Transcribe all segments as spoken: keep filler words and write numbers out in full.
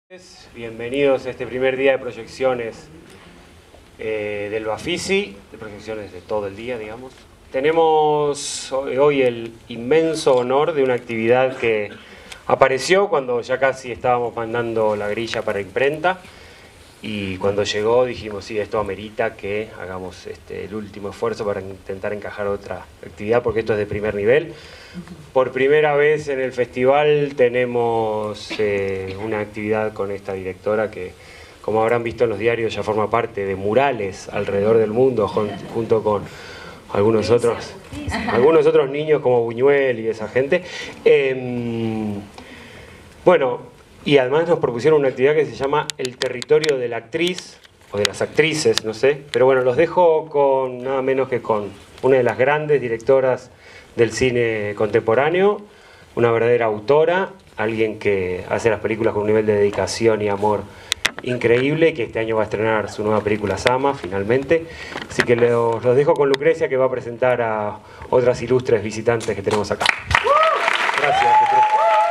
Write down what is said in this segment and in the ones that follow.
Bienvenidos a este primer día de proyecciones eh, del Bafisi, de proyecciones de todo el día, digamos. Tenemos hoy el inmenso honor de una actividad que apareció cuando ya casi estábamos mandando la grilla para imprenta, y cuando llegó dijimos, sí, esto amerita que hagamos este, el último esfuerzo para intentar encajar otra actividad, porque esto es de primer nivel. Por primera vez en el festival tenemos eh, una actividad con esta directora que, como habrán visto en los diarios, ya forma parte de murales alrededor del mundo, junto con algunos otros, algunos otros niños como Buñuel y esa gente. Eh, bueno, y además nos propusieron una actividad que se llama El territorio de la actriz, o de las actrices, no sé. Pero bueno, los dejo con nada menos que con una de las grandes directoras del cine contemporáneo, una verdadera autora, alguien que hace las películas con un nivel de dedicación y amor increíble, que este año va a estrenar su nueva película Sama, finalmente. Así que los, los dejo con Lucrecia, que va a presentar a otras ilustres visitantes que tenemos acá. Gracias, Lucrecia.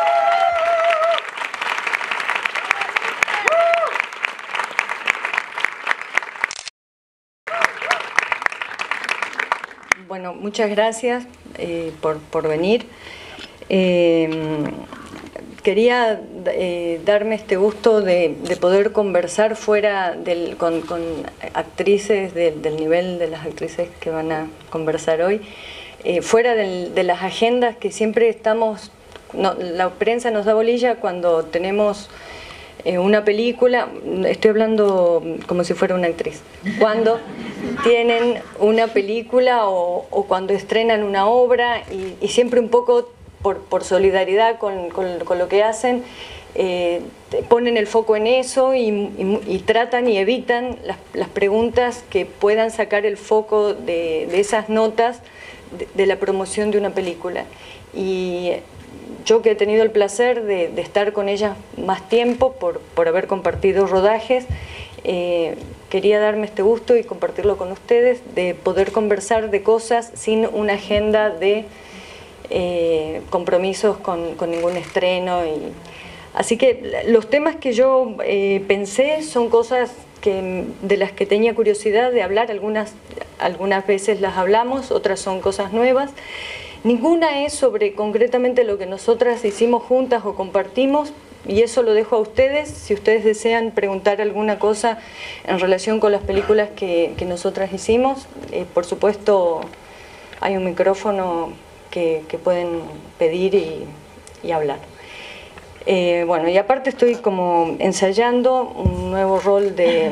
Bueno, muchas gracias eh, por, por venir. Eh, quería eh, darme este gusto de, de poder conversar fuera del, con, con actrices del, del nivel de las actrices que van a conversar hoy, eh, fuera del, de las agendas que siempre estamos, no, la prensa nos da bolilla cuando tenemos eh, una película, estoy hablando como si fuera una actriz, cuando tienen una película o, o cuando estrenan una obra y, y siempre un poco por, por solidaridad con, con, con lo que hacen, eh, ponen el foco en eso y, y, y tratan y evitan las, las preguntas que puedan sacar el foco de, de esas notas de, de la promoción de una película. Y yo, que he tenido el placer de, de estar con ellas más tiempo por, por haber compartido rodajes, eh, quería darme este gusto y compartirlo con ustedes, de poder conversar de cosas sin una agenda de eh, compromisos con, con ningún estreno. Y, así que los temas que yo eh, pensé son cosas que, de las que tenía curiosidad de hablar. Algunas, algunas veces las hablamos, otras son cosas nuevas. Ninguna es sobre concretamente lo que nosotras hicimos juntas o compartimos, y eso lo dejo a ustedes. Si ustedes desean preguntar alguna cosa en relación con las películas que, que nosotras hicimos, eh, por supuesto hay un micrófono que, que pueden pedir y, y hablar. Eh, bueno, y aparte estoy como ensayando un nuevo rol de,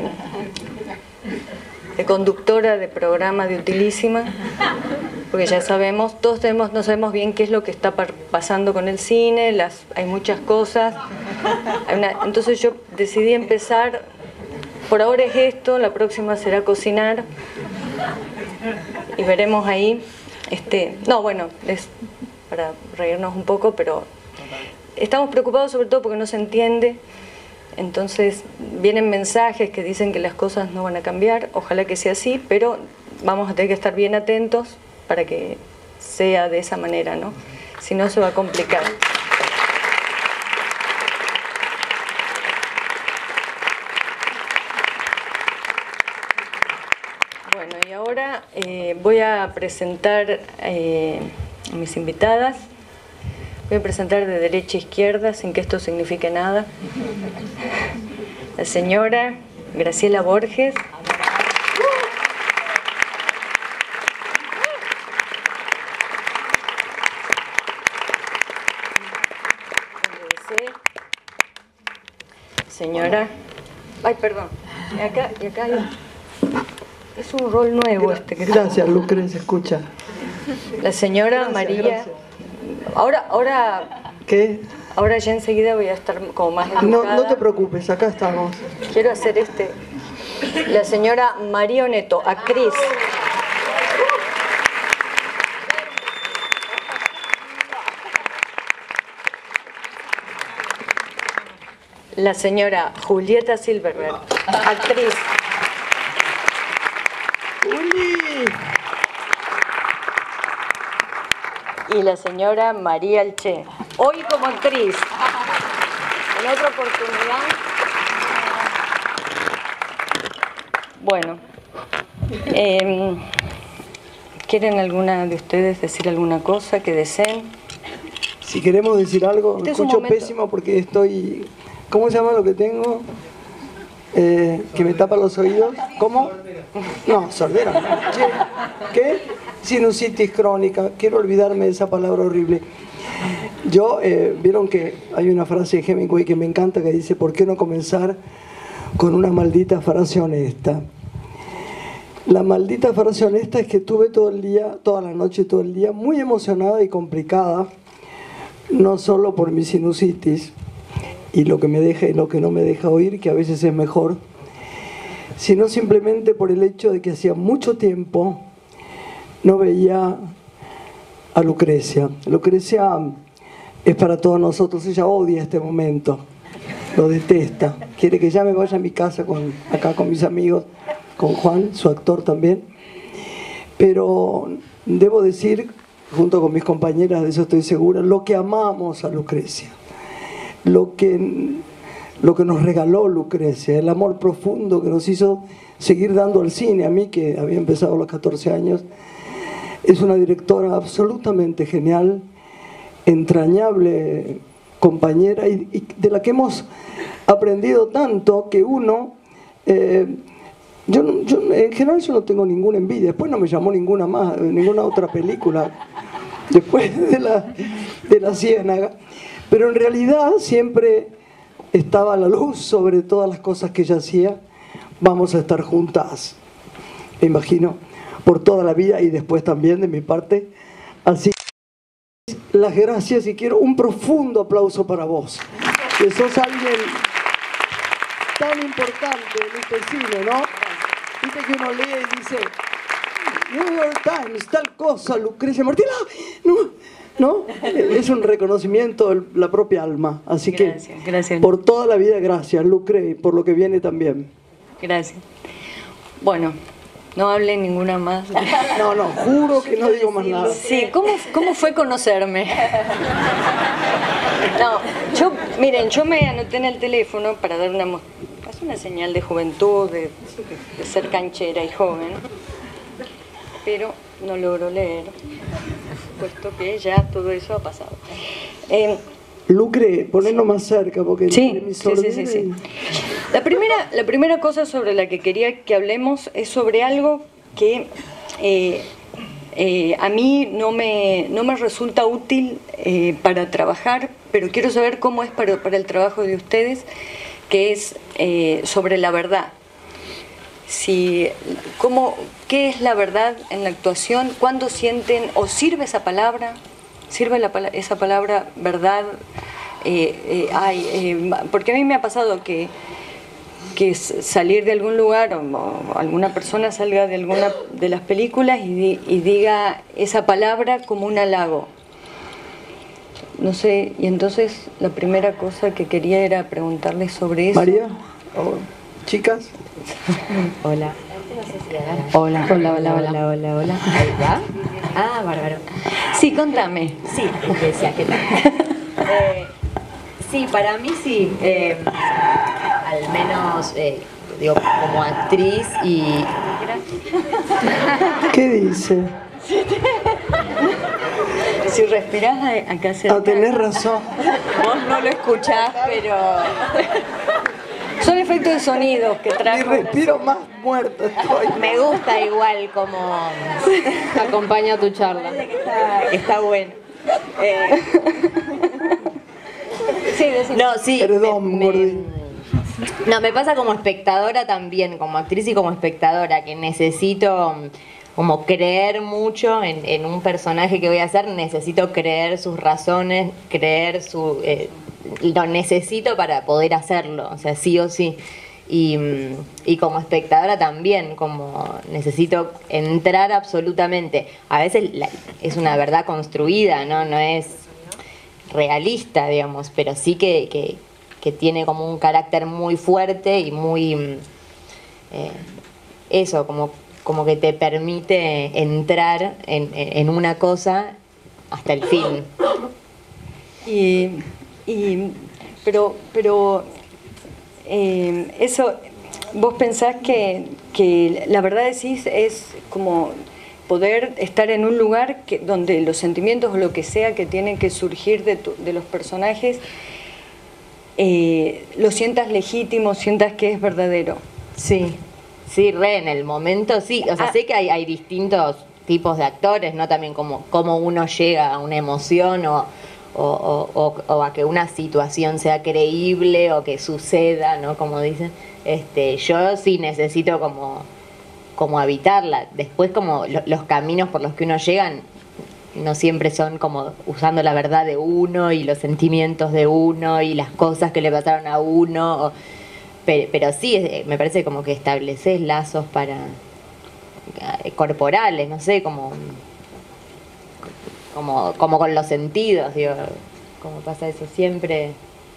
de conductora de programa de Utilísima, porque ya sabemos, todos tenemos, no sabemos bien qué es lo que está pasando con el cine, las, hay muchas cosas. Hay una, entonces yo decidí empezar, por ahora es esto, la próxima será cocinar, y veremos ahí. Este, no, bueno, es para reírnos un poco, pero estamos preocupados sobre todo porque no se entiende. Entonces vienen mensajes que dicen que las cosas no van a cambiar, ojalá que sea así, pero vamos a tener que estar bien atentos para que sea de esa manera, ¿no? Si no, se va a complicar. Bueno, y ahora eh, voy a presentar eh, a mis invitadas. Voy a presentar de derecha a izquierda, sin que esto signifique nada. La señora Graciela Borges. Señora, ay, perdón, y acá, y acá hay, es un rol nuevo este que Gracias, Lucrecia, escucha. La señora Gracias, María. Gracias. Ahora, ahora, ¿Qué? ahora ya enseguida voy a estar como más educada. No, no te preocupes, acá estamos. Quiero hacer este. La señora María Oneto, actriz. La señora Julieta Silverberg, actriz. ¡Juli! Y la señora María Alché, hoy como actriz. En otra oportunidad Bueno, eh, ¿quieren alguna de ustedes decir alguna cosa que deseen? Si queremos decir algo, Este me es un escucho momento. pésimo porque estoy... ¿Cómo se llama lo que tengo? Eh, que me tapa los oídos. ¿Cómo? No, sordera. ¿Qué? ¿Qué? Sinusitis crónica. Quiero olvidarme de esa palabra horrible. Yo, eh, vieron que hay una frase de Hemingway que me encanta que dice: ¿por qué no comenzar con una maldita frase honesta? La maldita frase honesta es que estuve todo el día, toda la noche, todo el día, muy emocionada y complicada, no solo por mi sinusitis y lo que me deja y lo que no me deja oír, que a veces es mejor, sino simplemente por el hecho de que hacía mucho tiempo no veía a Lucrecia. Lucrecia es para todos nosotros, ella odia este momento, lo detesta, quiere que ya me vaya a mi casa con, acá con mis amigos, con Juan, su actor también, pero debo decir, junto con mis compañeras, de eso estoy segura, lo que amamos a Lucrecia, lo que, lo que nos regaló Lucrecia, el amor profundo que nos hizo seguir dando al cine. A mí, que había empezado a los catorce años, es una directora absolutamente genial, entrañable compañera, y, y de la que hemos aprendido tanto que uno... Eh, Yo, yo, en general yo no tengo ninguna envidia. Después no me llamó ninguna más, ninguna otra película después de la, de la Ciénaga. Pero en realidad siempre estaba la luz sobre todas las cosas que ella hacía. Vamos a estar juntas, me imagino, por toda la vida, y después también de mi parte. Así que las gracias, y quiero un profundo aplauso para vos, que sos alguien tan importante en este cine, ¿no? Viste que uno lee y dice New York Times, tal cosa, Lucrecia Martel, no, no, es un reconocimiento de la propia alma. Así Gracias, que gracias. por toda la vida, gracias, Lucre, y por lo que viene también. Gracias. Bueno, no hable ninguna más. No, no, juro que no digo más nada. Sí, ¿cómo, cómo fue conocerme? No, yo, miren, yo me anoté en el teléfono para dar una, es una señal de juventud, de, de ser canchera y joven, pero no logro leer, puesto que ya todo eso ha pasado. Eh, Lucre, ponerlo más cerca, porque Sí, mi sí, sí, sí, sí. La primera, la primera cosa sobre la que quería que hablemos es sobre algo que eh, eh, a mí no me, no me resulta útil eh, para trabajar, pero quiero saber cómo es para, para el trabajo de ustedes, que es eh, sobre la verdad. Si, cómo, ¿qué es la verdad en la actuación? ¿Cuándo sienten o sirve esa palabra? ¿Sirve la, esa palabra verdad? Eh, eh, ay, eh, porque a mí me ha pasado que, que salir de algún lugar o, o alguna persona salga de alguna de las películas y, di, y diga esa palabra como un halago. No sé, y entonces la primera cosa que quería era preguntarles sobre eso. María, oh, chicas. Hola. Hola. Hola, hola, hola, hola, hola, hola. Ahí va. Ah, bárbaro. Sí, contame. Sí, decía, ¿qué tal? eh, sí, para mí sí. Eh, al menos, eh, digo, como actriz y... ¿Qué dice? Si respirás acá cerca. Ah, tenés razón. Vos no lo escuchás, pero... Son efectos de sonido que Mi trajo. respiro más muerto estoy. Me gusta igual como acompaña tu charla. Está, está bueno. Eh... Sí, decime. No, sí. Perdón, me- Gordi. me- No, me pasa como espectadora también, como actriz y como espectadora, que necesito como creer mucho en, en un personaje que voy a hacer, necesito creer sus razones, creer su... Eh, lo necesito para poder hacerlo, o sea, sí o sí. Y, y como espectadora también, como necesito entrar absolutamente. A veces la, es una verdad construida, ¿no? No es realista, digamos, pero sí que, que, que tiene como un carácter muy fuerte y muy... Eh, eso, como, como que te permite entrar en, en una cosa hasta el fin. Y, y, pero pero eh, eso, vos pensás que, que la verdad decís es como poder estar en un lugar que, donde los sentimientos o lo que sea que tienen que surgir de, tu, de los personajes eh, lo sientas legítimo, sientas que es verdadero. Sí, sí, re, en el momento sí. O sea, ah. sé que hay, hay distintos tipos de actores, ¿no? También como, como uno llega a una emoción o, o, o, o a que una situación sea creíble o que suceda, ¿no? Como dicen. Este, yo sí necesito como, como habitarla. Después como lo, los caminos por los que uno llega no siempre son como usando la verdad de uno y los sentimientos de uno y las cosas que le pasaron a uno. O, pero, pero sí, me parece como que estableces lazos para corporales, no sé, como, como, como con los sentidos, digo, como pasa eso siempre.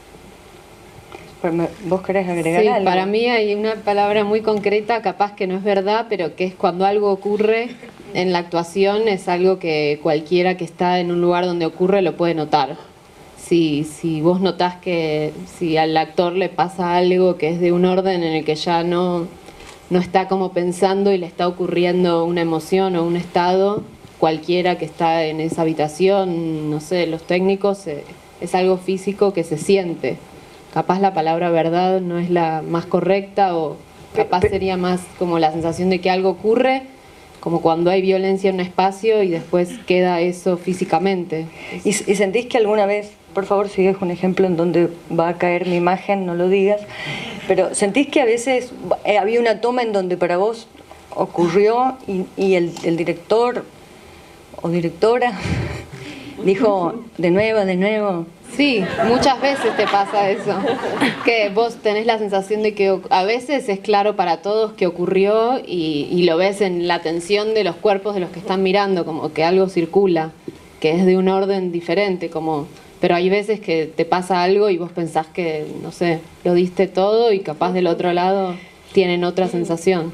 ¿Vos querés agregar sí, algo? Para mí hay una palabra muy concreta, capaz que no es verdad, pero que es cuando algo ocurre en la actuación, es algo que cualquiera que está en un lugar donde ocurre lo puede notar. Si, si vos notás que si al actor le pasa algo que es de un orden en el que ya no, no está como pensando y le está ocurriendo una emoción o un estado, cualquiera que está en esa habitación, no sé, los técnicos, eh, es algo físico que se siente. Capaz la palabra verdad no es la más correcta o capaz sería más como la sensación de que algo ocurre, como cuando hay violencia en un espacio y después queda eso físicamente. ¿Y, y sentís que alguna vez, por favor sigues un ejemplo en donde va a caer mi imagen, no lo digas, pero sentís que a veces eh, había una toma en donde para vos ocurrió y, y el, el director o directora dijo de nuevo, de nuevo? Sí, muchas veces te pasa eso, que vos tenés la sensación de que a veces es claro para todos que ocurrió y, y lo ves en la tensión de los cuerpos de los que están mirando, como que algo circula, que es de un orden diferente, como, pero hay veces que te pasa algo y vos pensás que, no sé, lo diste todo y capaz del otro lado tienen otra sensación.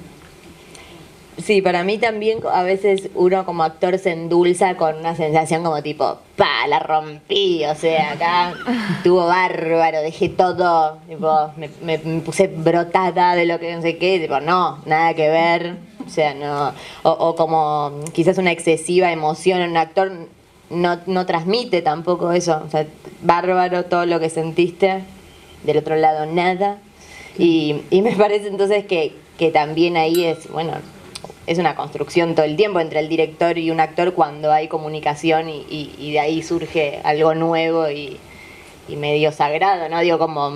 Sí, para mí también a veces uno como actor se endulza con una sensación como tipo, pa, la rompí, o sea, acá estuvo bárbaro, dejé todo, tipo, me, me, me puse brotada de lo que no sé qué, tipo, no, nada que ver, o sea, no, o, o como quizás una excesiva emoción en un actor no, no transmite tampoco eso, o sea, bárbaro todo lo que sentiste, del otro lado nada, y, y me parece entonces que, que también ahí es, bueno, es una construcción todo el tiempo entre el director y un actor cuando hay comunicación y, y, y de ahí surge algo nuevo y, y medio sagrado, ¿no? Digo, como,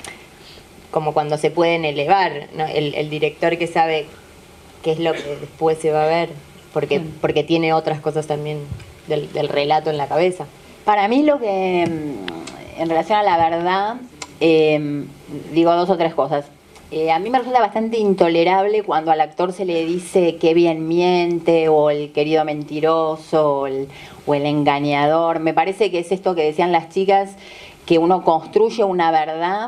como cuando se pueden elevar, ¿no? El, el director que sabe qué es lo que después se va a ver, porque, porque tiene otras cosas también del, del relato en la cabeza. Para mí lo que, en relación a la verdad, eh, digo dos o tres cosas. Eh, a mí me resulta bastante intolerable cuando al actor se le dice que bien miente, o el querido mentiroso, o el, o el engañador. Me parece que es esto que decían las chicas, que uno construye una verdad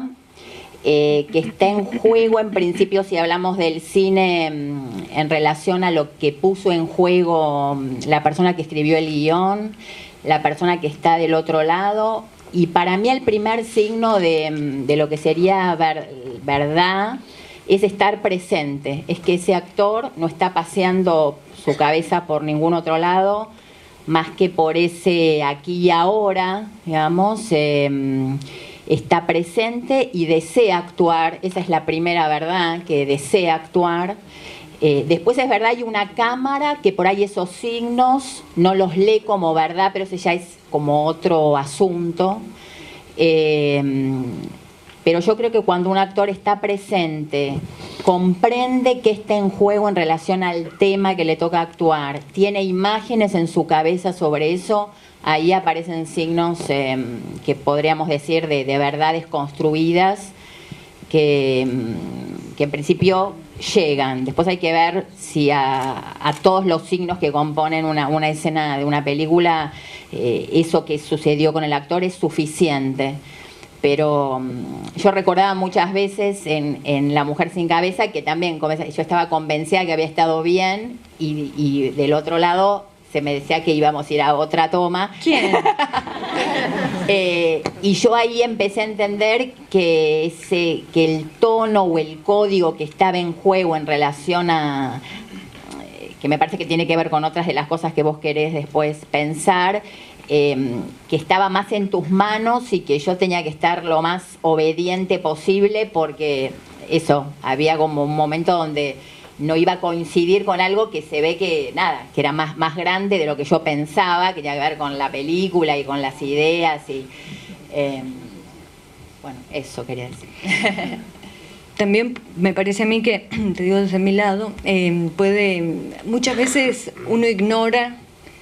eh, que está en juego, en principio, si hablamos del cine en relación a lo que puso en juego la persona que escribió el guión, la persona que está del otro lado. Y para mí el primer signo de, de lo que sería ver, verdad es estar presente, es que ese actor no está paseando su cabeza por ningún otro lado más que por ese aquí y ahora, digamos, eh, está presente y desea actuar. Esa es la primera verdad, que desea actuar. Eh, después es verdad, hay una cámara que por ahí esos signos no los lee como verdad, pero ese ya es como otro asunto. Eh, pero yo creo que cuando un actor está presente, comprende qué está en juego en relación al tema que le toca actuar, tiene imágenes en su cabeza sobre eso, ahí aparecen signos eh, que podríamos decir de, de verdades construidas que, que en principio llegan. Después hay que ver si a, a todos los signos que componen una, una escena de una película, eh, eso que sucedió con el actor es suficiente. Pero um, yo recordaba muchas veces en, en La mujer sin cabeza que también yo estaba convencida que había estado bien y, y del otro lado se me decía que íbamos a ir a otra toma. ¿Quién? eh, y yo ahí empecé a entender que, ese, que el tono o el código que estaba en juego en relación a... que me parece que tiene que ver con otras de las cosas que vos querés después pensar, eh, que estaba más en tus manos y que yo tenía que estar lo más obediente posible porque eso, había como un momento donde no iba a coincidir con algo que se ve que, nada, que era más, más grande de lo que yo pensaba, que tenía que ver con la película y con las ideas y... Eh, bueno, eso quería decir. También me parece a mí que, te digo desde mi lado, eh, puede, muchas veces uno ignora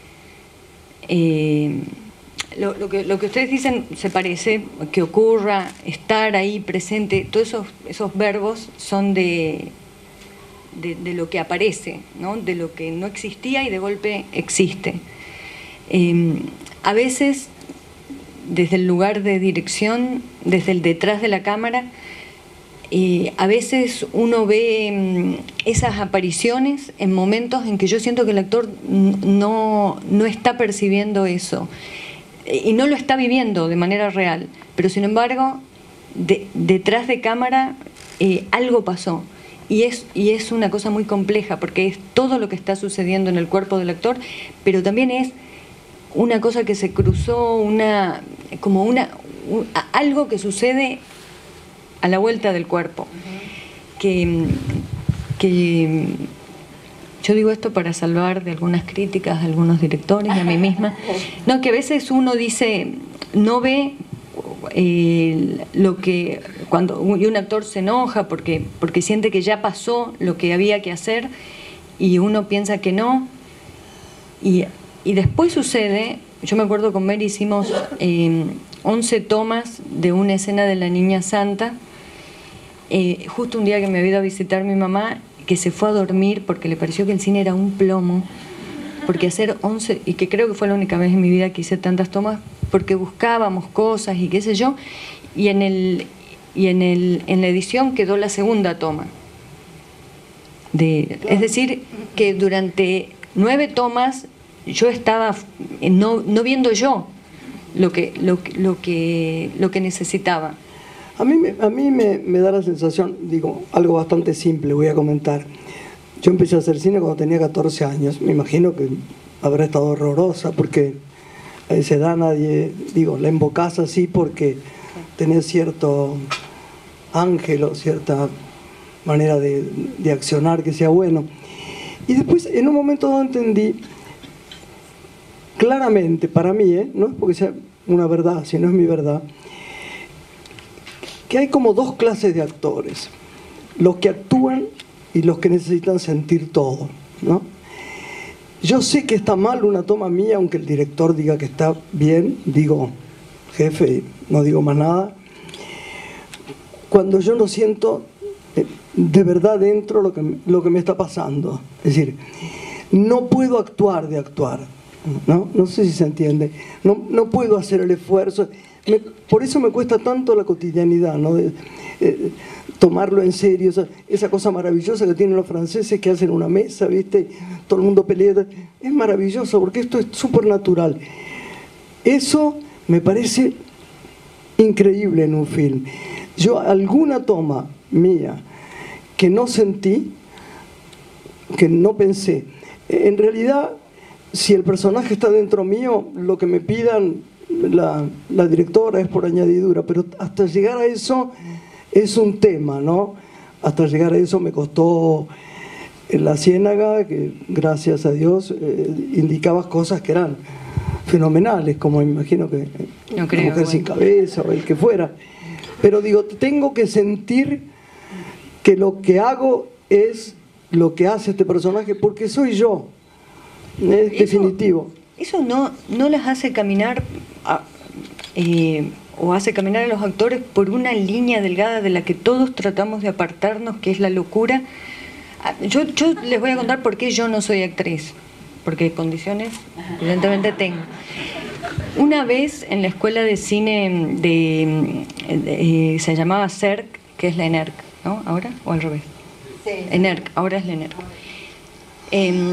eh, lo, lo, que, lo que ustedes dicen, se parece que ocurra, estar ahí presente, todos esos, esos verbos son de, de, de lo que aparece, ¿no? De lo que no existía y de golpe existe. Eh, a veces, desde el lugar de dirección, desde el detrás de la cámara, Eh, a veces uno ve mm, esas apariciones en momentos en que yo siento que el actor no, no está percibiendo eso eh, y no lo está viviendo de manera real, pero sin embargo de, detrás de cámara eh, algo pasó y es, y es una cosa muy compleja porque es todo lo que está sucediendo en el cuerpo del actor, pero también es una cosa que se cruzó, una, como una, un, algo que sucede a la vuelta del cuerpo. Uh-huh. que, que yo digo esto para salvar de algunas críticas de algunos directores y a mí misma. No, que a veces uno dice, no ve eh, lo que, cuando y un actor se enoja porque, porque siente que ya pasó lo que había que hacer y uno piensa que no. Y, y después sucede, yo me acuerdo con Mary hicimos eh, once tomas de una escena de la Niña Santa. Eh, justo un día que me había ido a visitar mi mamá, que se fue a dormir porque le pareció que el cine era un plomo, porque hacer once, y que creo que fue la única vez en mi vida que hice tantas tomas, porque buscábamos cosas y qué sé yo, y en el y en el en la edición quedó la segunda toma. De, es decir, que durante nueve tomas yo estaba no, no viendo yo lo que, lo, lo que, lo que necesitaba. A mí, me, a mí me, me da la sensación, digo, algo bastante simple, voy a comentar. Yo empecé a hacer cine cuando tenía catorce años, me imagino que habrá estado horrorosa, porque a esa edad nadie, digo, la invocás así porque tenés cierto ángel o cierta manera de, de accionar que sea bueno. Y después, en un momento dado entendí, claramente, para mí, ¿eh? No es porque sea una verdad, sino es mi verdad, que hay como dos clases de actores, los que actúan y los que necesitan sentir todo, ¿no? Yo sé que está mal una toma mía, aunque el director diga que está bien, digo, jefe, no digo más nada, cuando yo no siento de verdad dentro lo que, lo que me está pasando. Es decir, no puedo actuar de actuar, ¿no? No sé si se entiende, no, no puedo hacer el esfuerzo. Me, por eso me cuesta tanto la cotidianidad, ¿no? De, eh, tomarlo en serio, esa, esa cosa maravillosa que tienen los franceses que hacen una mesa, ¿viste? Todo el mundo pelea, es maravilloso porque esto es súper natural. Eso me parece increíble en un film. Yo alguna toma mía que no sentí, que no pensé, en realidad si el personaje está dentro mío, lo que me pidan La, la directora es por añadidura, pero hasta llegar a eso es un tema, ¿no? Hasta llegar a eso me costó en La Ciénaga, que gracias a Dios eh, indicabas cosas que eran fenomenales, como imagino que no creo, La Mujer sin cabeza o el que fuera. Pero digo, tengo que sentir que lo que hago es lo que hace este personaje, porque soy yo, es definitivo. Eso no, no las hace caminar a, eh, o hace caminar a los actores por una línea delgada de la que todos tratamos de apartarnos, que es la locura. Yo, yo les voy a contar por qué yo no soy actriz, porque condiciones evidentemente tengo. Una vez en la escuela de cine de, de, de se llamaba C E R C, que es la ENERC, ¿no? ¿Ahora? ¿O al revés? Sí. ENERC, ahora es la ENERC. Eh,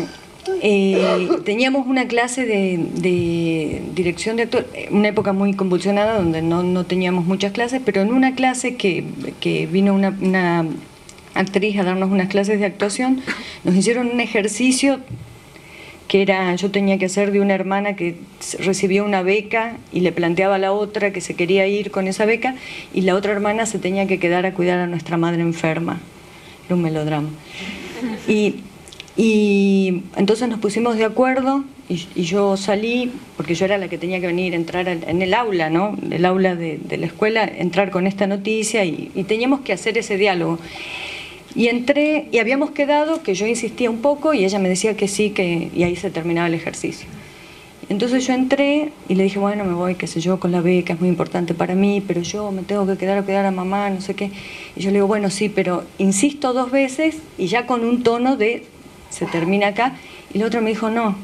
eh, teníamos una clase de, de dirección de actor, una época muy convulsionada donde no, no teníamos muchas clases, pero en una clase que, que vino una, una actriz a darnos unas clases de actuación, nos hicieron un ejercicio que era, yo tenía que hacer de una hermana que recibió una beca y le planteaba a la otra que se quería ir con esa beca, y la otra hermana se tenía que quedar a cuidar a nuestra madre enferma. Era un melodrama. Y, y entonces nos pusimos de acuerdo y, y yo salí, porque yo era la que tenía que venir, entrar al, en el aula, ¿no? El aula de, de la escuela, entrar con esta noticia y, y teníamos que hacer ese diálogo. Y entré, y habíamos quedado que yo insistía un poco y ella me decía que sí, que, y ahí se terminaba el ejercicio. Entonces yo entré y le dije, bueno, me voy, qué sé yo, con la beca, es muy importante para mí, pero yo me tengo que quedar a cuidar a mamá, no sé qué. Y yo le digo, bueno, sí, pero insisto dos veces y ya con un tono de, se termina acá. Y la otra me dijo, no.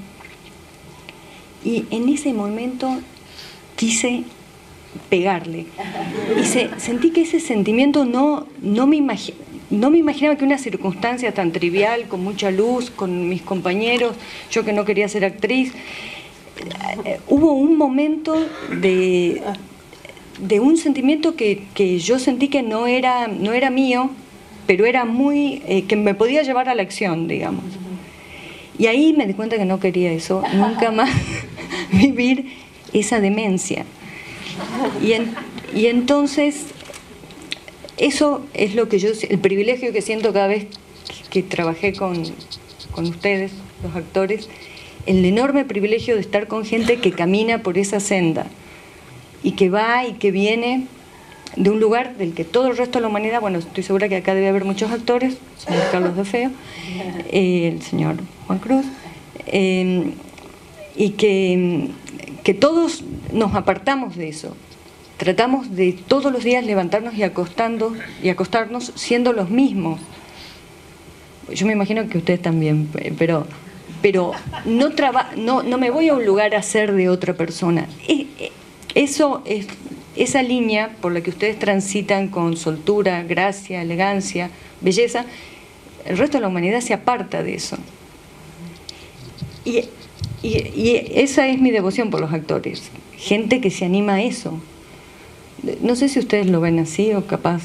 Y en ese momento quise pegarle. Y se, sentí que ese sentimiento no, no me imagino. No me imaginaba que una circunstancia tan trivial, con mucha luz, con mis compañeros, yo que no quería ser actriz, eh, hubo un momento de, de un sentimiento que, que yo sentí que no era, no era mío, pero era muy, eh, que me podía llevar a la acción, digamos. Y ahí me di cuenta que no quería eso, nunca más vivir esa demencia. Y, en, y entonces... Eso es lo que yo, el privilegio que siento cada vez que trabajé con, con ustedes, los actores, el enorme privilegio de estar con gente que camina por esa senda y que va y que viene de un lugar del que todo el resto de la humanidad, bueno, estoy segura que acá debe haber muchos actores, el señor Carlos de Feo, eh, el señor Juan Cruz, eh, y que, que todos nos apartamos de eso. Tratamos de todos los días levantarnos y, acostando, y acostarnos siendo los mismos. Yo me imagino que ustedes también, pero, pero no, traba, no, no me voy a un lugar a ser de otra persona. Eso es, esa línea por la que ustedes transitan con soltura, gracia, elegancia, belleza, el resto de la humanidad se aparta de eso. Y, y, y esa es mi devoción por los actores. Gente que se anima a eso. No sé si ustedes lo ven así o capaz...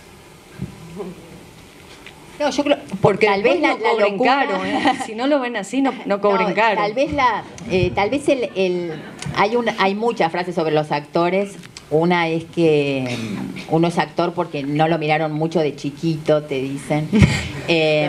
No, yo creo... Porque tal vez la, no la cobren locura... caro, ¿eh? Si no lo ven así, no, no cobren no, caro. Tal vez, la, eh, tal vez el, el, hay, una, hay muchas frases sobre los actores. Una es que uno es actor porque no lo miraron mucho de chiquito, te dicen. eh,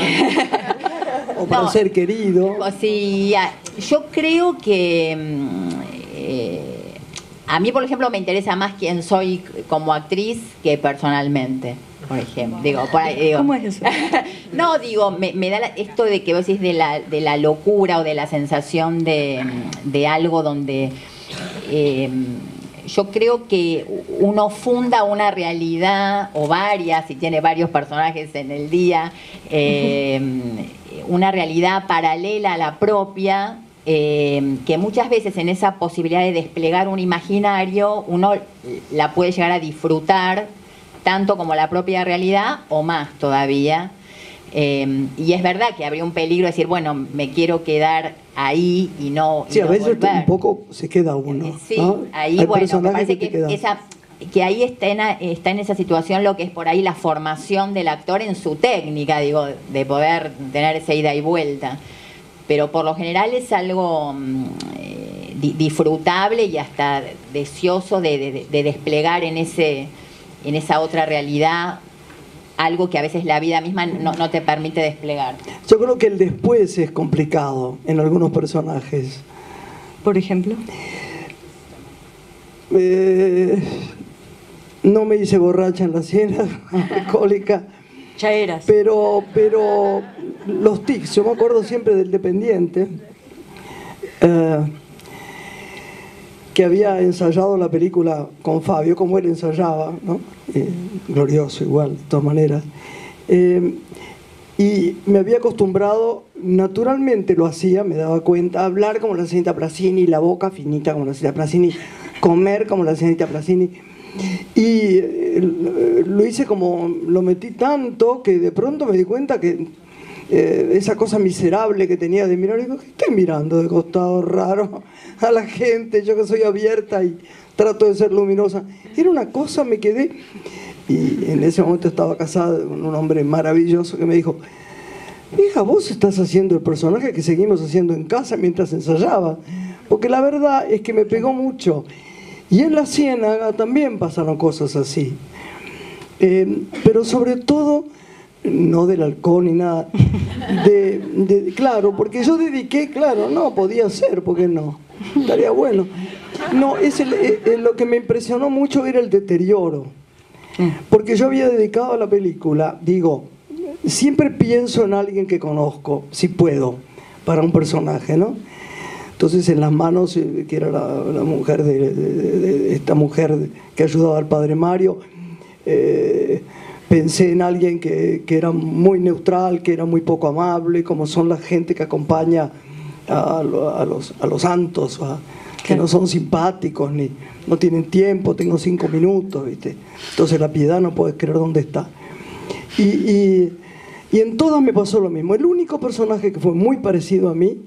o para no, ser querido. O sí, yo creo que... Eh, a mí, por ejemplo, me interesa más quién soy como actriz que personalmente, por ejemplo. Digo, por ahí, digo, ¿cómo es eso? No, digo, me, me da la, esto de que vos decís de la, de la locura o de la sensación de, de algo donde... Eh, yo creo que uno funda una realidad, o varias, si tiene varios personajes en el día, eh, una realidad paralela a la propia, Eh, que muchas veces en esa posibilidad de desplegar un imaginario uno la puede llegar a disfrutar tanto como la propia realidad o más todavía, eh, y es verdad que habría un peligro de decir, bueno, me quiero quedar ahí y no sí, y no a veces volver. Un poco se queda uno, eh, sí, ¿no? ahí Hay bueno, me parece que, que, esa, que ahí está en, está en esa situación lo que es por ahí la formación del actor en su técnica, digo, de poder tener esa ida y vuelta. Pero por lo general es algo eh, di, disfrutable y hasta deseoso de, de, de desplegar en, ese, en esa otra realidad algo que a veces la vida misma no, no te permite desplegar. Yo creo que el después es complicado en algunos personajes. Por ejemplo. Eh, no me hice borracha en la siena, alcohólica. Ya eras. Pero, pero los tics, yo me acuerdo siempre del dependiente, eh, que había ensayado la película con Fabio, como él ensayaba, ¿no? Eh, glorioso igual, de todas maneras. Eh, y me había acostumbrado, naturalmente lo hacía, me daba cuenta, a hablar como la señorita Placini, la boca finita como la señorita Placini, comer como la señorita Placini. Y eh, lo hice como, lo metí tanto que de pronto me di cuenta que eh, esa cosa miserable que tenía de mirar. Y digo, ¿qué estoy mirando de costado raro a la gente? Yo que soy abierta y trato de ser luminosa. Era una cosa, me quedé. Y en ese momento estaba casada con un hombre maravilloso que me dijo, hija, vos estás haciendo el personaje que seguimos haciendo en casa mientras ensayaba. Porque la verdad es que me pegó mucho. Y en La Ciénaga también pasaron cosas así. Eh, pero sobre todo, no del alcohol ni nada, de, de, claro, porque yo dediqué, claro, no, podía ser, ¿por qué no? Estaría bueno. No, es el, el, lo que me impresionó mucho era el deterioro. Porque yo había dedicado a la película, digo, siempre pienso en alguien que conozco, si puedo, para un personaje, ¿no? Entonces en las manos, que era la, la mujer de, de, de, de esta mujer que ayudaba al padre Mario, eh, pensé en alguien que, que era muy neutral, que era muy poco amable, como son la gente que acompaña a, a, los, a los santos, a, que no son simpáticos, ni no tienen tiempo, tengo cinco minutos, ¿viste? Entonces la piedad no puedes creer dónde está. Y, y, y en todas me pasó lo mismo. El único personaje que fue muy parecido a mí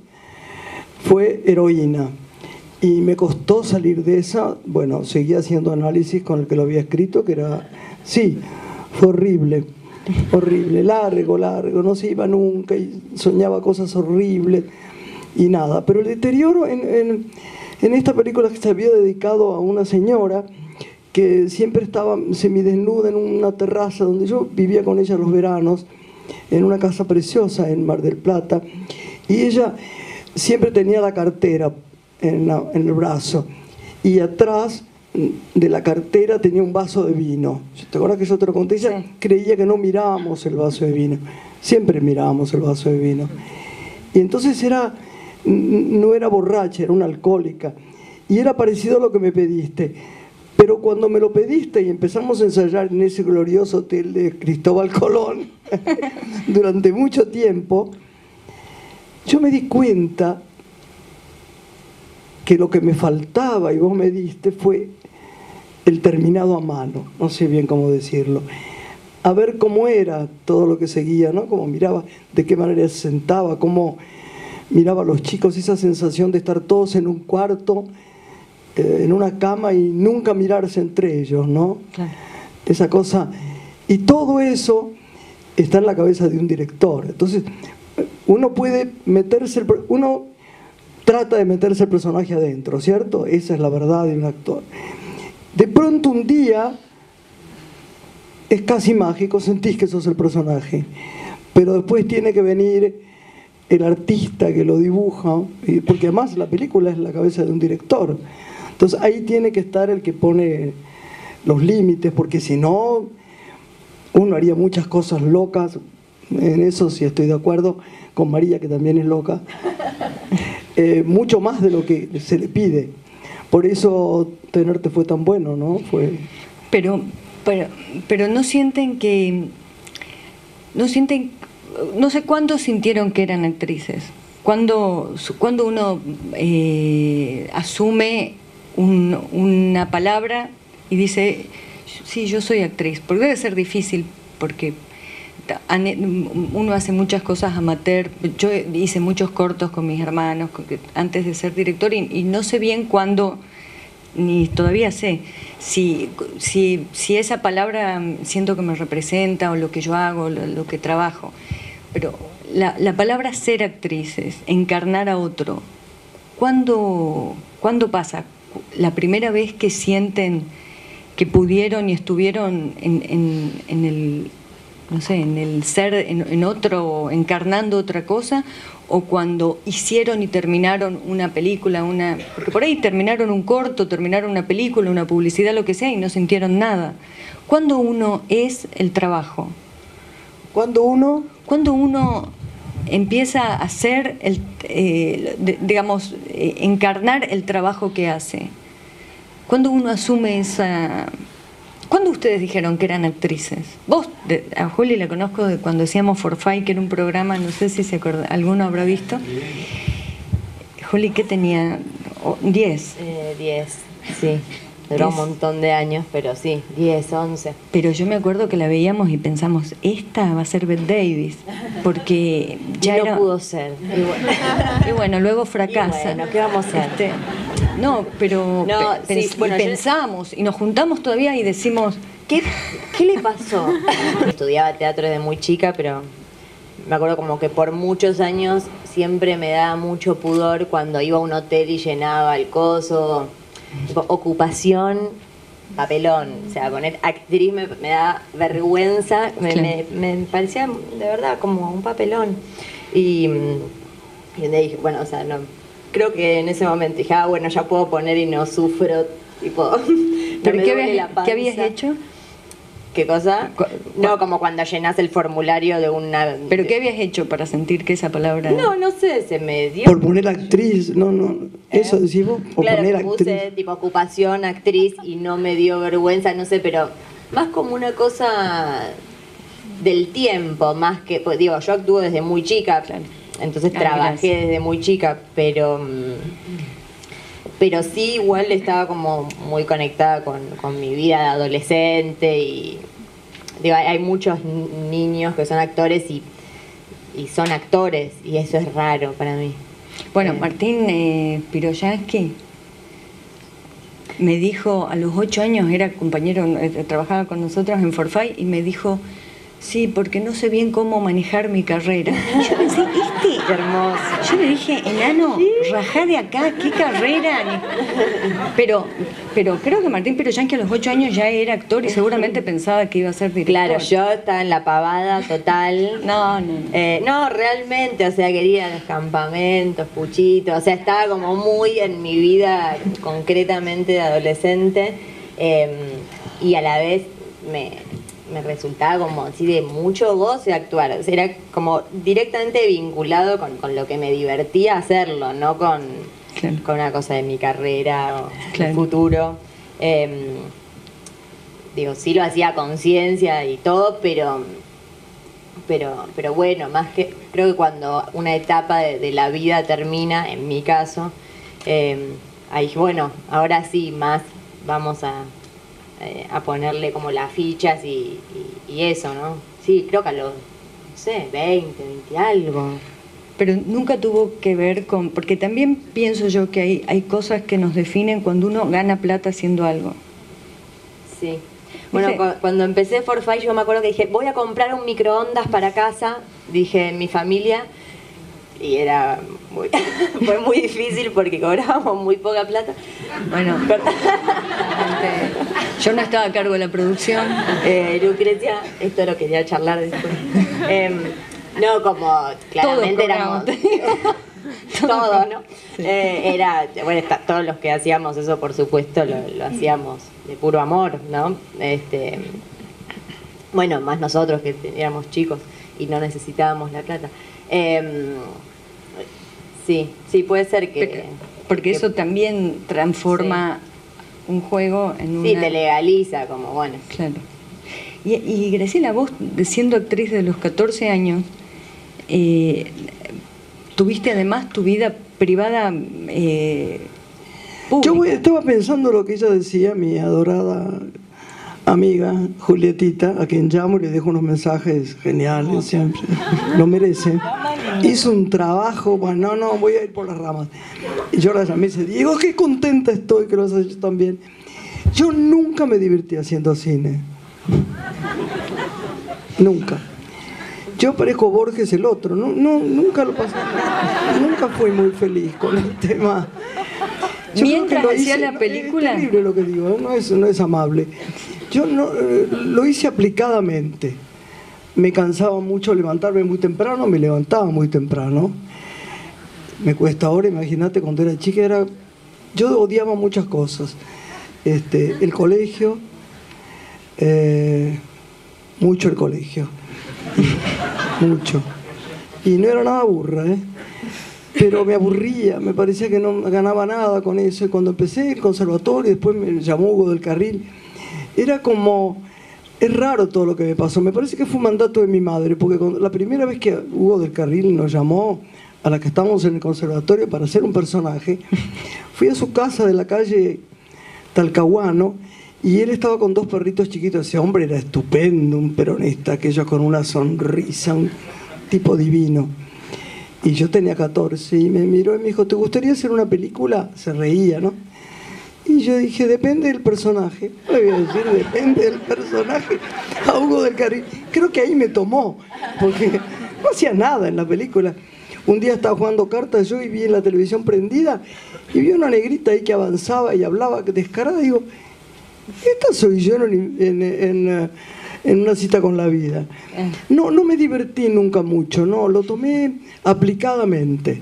fue Heroína. Y me costó salir de esa. Bueno, seguía haciendo análisis con el que lo había escrito, que era... Sí, fue horrible, horrible, largo, largo, no se iba nunca y soñaba cosas horribles y nada. Pero el deterioro en, en, en esta película que se había dedicado a una señora que siempre estaba semidesnuda en una terraza donde yo vivía con ella los veranos, en una casa preciosa en Mar del Plata, y ella siempre tenía la cartera en, la, en el brazo, y atrás de la cartera tenía un vaso de vino. ¿Te acuerdas que yo te lo conté? Ella sí. Creía que no mirábamos el vaso de vino. Siempre mirábamos el vaso de vino. Y entonces era, no era borracha, era una alcohólica. Y era parecido a lo que me pediste. Pero cuando me lo pediste y empezamos a ensayar en ese glorioso hotel de Cristóbal Colón, durante mucho tiempo, yo me di cuenta que lo que me faltaba, y vos me diste, fue el terminado a mano, no sé bien cómo decirlo, a ver cómo era todo lo que seguía, ¿no? Cómo miraba, de qué manera se sentaba, cómo miraba a los chicos, esa sensación de estar todos en un cuarto, eh, en una cama y nunca mirarse entre ellos, ¿no? Claro. Esa cosa, y todo eso está en la cabeza de un director. Entonces, uno puede meterse, el, uno trata de meterse el personaje adentro, ¿cierto? Esa es la verdad de un actor. De pronto un día es casi mágico, sentís que sos el personaje, pero después tiene que venir el artista que lo dibuja, porque además la película es la cabeza de un director. Entonces ahí tiene que estar el que pone los límites, porque si no, uno haría muchas cosas locas. En eso sí estoy de acuerdo con María, que también es loca. Eh, mucho más de lo que se le pide. Por eso tenerte fue tan bueno, ¿no? Fue... Pero, pero, pero no sienten que... No sienten... No sé cuándo sintieron que eran actrices. Cuando, cuando uno eh, asume un, una palabra y dice, sí, yo soy actriz. Porque debe ser difícil, porque uno hace muchas cosas amateur. Yo hice muchos cortos con mis hermanos antes de ser director, y, y no sé bien cuándo, ni todavía sé si, si, si esa palabra siento que me representa, o lo que yo hago, lo, lo que trabajo. Pero la, la palabra ser actrices, encarnar a otro, ¿cuándo, ¿cuándo pasa? La primera vez que sienten que pudieron y estuvieron en, en, en el... no sé, en el ser, en, en otro, encarnando otra cosa, o cuando hicieron y terminaron una película, una, porque por ahí terminaron un corto, terminaron una película, una publicidad, lo que sea, y no sintieron nada. ¿Cuándo uno es el trabajo? ¿Cuándo uno? Cuando uno empieza a hacer, el, eh, de, digamos, eh, encarnar el trabajo que hace. Cuando uno asume esa... ¿Cuándo ustedes dijeron que eran actrices? Vos, de, a Juli la conozco de cuando hacíamos Forfait, que era un programa, no sé si se acuerda, alguno habrá visto. Juli, ¿qué tenía? diez. Eh, diez, sí. Duró un diez. montón de años, pero sí, diez, once. Pero yo me acuerdo que la veíamos y pensamos, esta va a ser Bette Davis, porque ya y no era... pudo ser. Y bueno, Y bueno, luego fracasa. Y bueno, ¿qué vamos a hacer? Este, no, pero No, pe- sí, pens- bueno, y yo- pensamos y nos juntamos todavía y decimos, ¿Qué, ¿Qué le pasó? Estudiaba teatro desde muy chica, pero me acuerdo como que por muchos años siempre me daba mucho pudor cuando iba a un hotel y llenaba el coso. Tipo, ocupación, papelón. O sea, poner actriz me, me da vergüenza. Me, Claro. me, me parecía de verdad como un papelón. Y, y donde dije, bueno, o sea, no. Creo que en ese momento dije, ah, bueno, ya puedo poner y no sufro. Tipo, no ¿pero me qué duele habías, la qué habías panza. hecho? ¿Qué cosa? Cu- No, como cuando llenas el formulario de una... ¿Pero qué habías hecho para sentir que esa palabra... No, no sé, se me dio... Por poner actriz, no, no, eso decís vos, por Claro, poner que puse actriz. tipo ocupación, actriz, y no me dio vergüenza, no sé, pero más como una cosa del tiempo, más que... Pues, digo, yo actúo desde muy chica, entonces Ah, trabajé gracias. desde muy chica, pero... mm, Pero sí, igual estaba como muy conectada con, con mi vida de adolescente y... Digo, hay, hay muchos ni- niños que son actores y, y son actores, y eso es raro para mí. Bueno, Eh, Martín eh, Piroyansky me dijo, a los ocho años era compañero, eh, trabajaba con nosotros en Forfait, y me dijo, sí, porque no sé bien cómo manejar mi carrera. Y yo pensé, este, Qué hermoso. yo le dije, enano, rajá de acá, qué carrera. Ni- Pero, pero creo que Martín Piroyansky a los ocho años ya era actor y seguramente pensaba que iba a ser director. Claro, yo estaba en la pavada total. No, no, no. Eh, no, realmente, o sea, quería los campamentos, puchitos, o sea, estaba como muy en mi vida concretamente de adolescente, eh, y a la vez me, me resultaba como así de mucho goce actuar, o sea, era como directamente vinculado con, con lo que me divertía hacerlo, no con, Claro. con una cosa de mi carrera o Claro. mi futuro. Eh, digo, sí lo hacía a conciencia y todo, pero pero pero bueno, más que creo que cuando una etapa de, de la vida termina, en mi caso, eh, ahí bueno, ahora sí más vamos a, eh, a ponerle como las fichas y, y, y eso, ¿no? Sí, creo que a los, no sé, veinte, veinte algo. Pero nunca tuvo que ver con, porque también pienso yo que hay, hay cosas que nos definen cuando uno gana plata haciendo algo. Sí. Bueno, Dije- cu- cuando empecé Forfait yo me acuerdo que dije, voy a comprar un microondas para casa, dije, mi familia, y era muy, fue muy difícil porque cobrábamos muy poca plata. Bueno, yo no estaba a cargo de la producción. Eh, Lucrecia, esto lo quería charlar después. Em, no, como claramente éramos cobramos. todo, ¿no? Eh, era, bueno, está- todos los que hacíamos eso, por supuesto, lo, lo hacíamos de puro amor, ¿no? Este, bueno, más nosotros que éramos chicos y no necesitábamos la plata. Em, sí, sí, puede ser que... Porque que- eso también transforma un juego en una... Sí, te legaliza, como bueno. Claro. Y, y Graciela, vos, de siendo actriz de los catorce años, eh, tuviste además tu vida privada eh, pública. Yo voy- estaba pensando lo que ella decía, mi adorada amiga Julietita, a quien llamo y le dejo unos mensajes geniales siempre, lo merece. Hizo un trabajo, bueno, no, no, voy a ir por las ramas. Y yo la llamé y dice, Diego, qué contenta estoy que lo has hecho también. Yo nunca me divertí haciendo cine. Nunca. Yo parezco Borges el otro, no, no, nunca lo pasé. Nunca fui muy feliz con el tema. Yo creo Mientras que lo hacía hice- la no, película. Es terrible lo que digo, ¿eh? no, es, no es amable. Yo no, eh, lo hice aplicadamente. Me cansaba mucho levantarme muy temprano, me levantaba muy temprano. Me cuesta ahora, imagínate, cuando era chica, era, yo odiaba muchas cosas. Este, el colegio, eh, mucho el colegio, mucho. Y no era nada burra, ¿eh? Pero me aburría, me parecía que no ganaba nada con eso. Y cuando empecé el conservatorio, después me llamó Hugo del Carril, era como, es raro todo lo que me pasó. Me parece que fue un mandato de mi madre, porque cuando, la primera vez que Hugo del Carril nos llamó a la que estábamos en el conservatorio para hacer un personaje, fui a su casa de la calle Talcahuano, y él estaba con dos perritos chiquitos. Ese hombre era estupendo, un peronista, aquellos con una sonrisa, un tipo divino. Y yo tenía catorce, y me miró y me dijo, ¿te gustaría hacer una película? Se reía, ¿no? Y yo dije, depende del personaje. Le voy a decir, depende del personaje. A Hugo del Carril. Creo que ahí me tomó, porque no hacía nada en la película. Un día estaba jugando cartas yo y vi en la televisión prendida, y vi una negrita ahí que avanzaba y hablaba descarada, y digo, esta soy yo en, en, en, en una cita con la vida. No, no me divertí nunca mucho, no, lo tomé aplicadamente.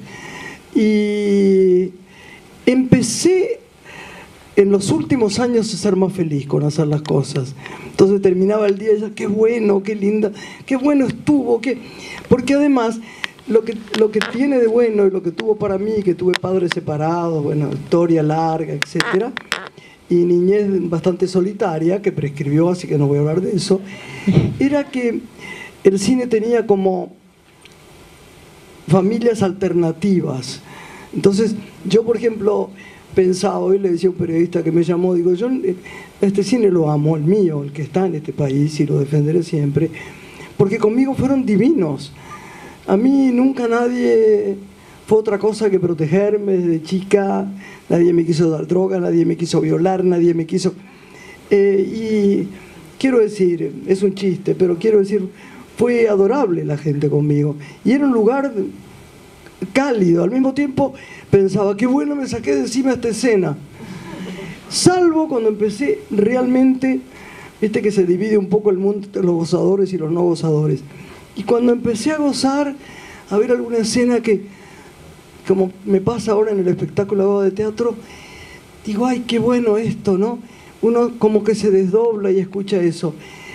Y empecé en los últimos años a ser más feliz con hacer las cosas. Entonces terminaba el día y ya, qué bueno, qué linda, qué bueno estuvo, qué... porque además lo que, lo que tiene de bueno y lo que tuvo para mí, que tuve padres separados, bueno, historia larga, etcétera, y niñez bastante solitaria, que prescribió, así que no voy a hablar de eso, era que el cine tenía como familias alternativas. Entonces, yo, por ejemplo, pensaba, hoy le decía a un periodista que me llamó, digo, yo este cine lo amo, el mío, el que está en este país, y lo defenderé siempre, porque conmigo fueron divinos. A mí nunca nadie fue otra cosa que protegerme desde chica, nadie me quiso dar droga, nadie me quiso violar, nadie me quiso... Eh, y quiero decir, es un chiste, pero quiero decir, fue adorable la gente conmigo. Y era un lugar cálido, al mismo tiempo pensaba, qué bueno me saqué de encima esta escena. Salvo cuando empecé realmente, viste que se divide un poco el mundo entre los gozadores y los no gozadores. Y cuando empecé a gozar, a ver alguna escena que, como me pasa ahora en el espectáculo de teatro, digo, ay, qué bueno esto, ¿no? Uno como que se desdobla y escucha eso.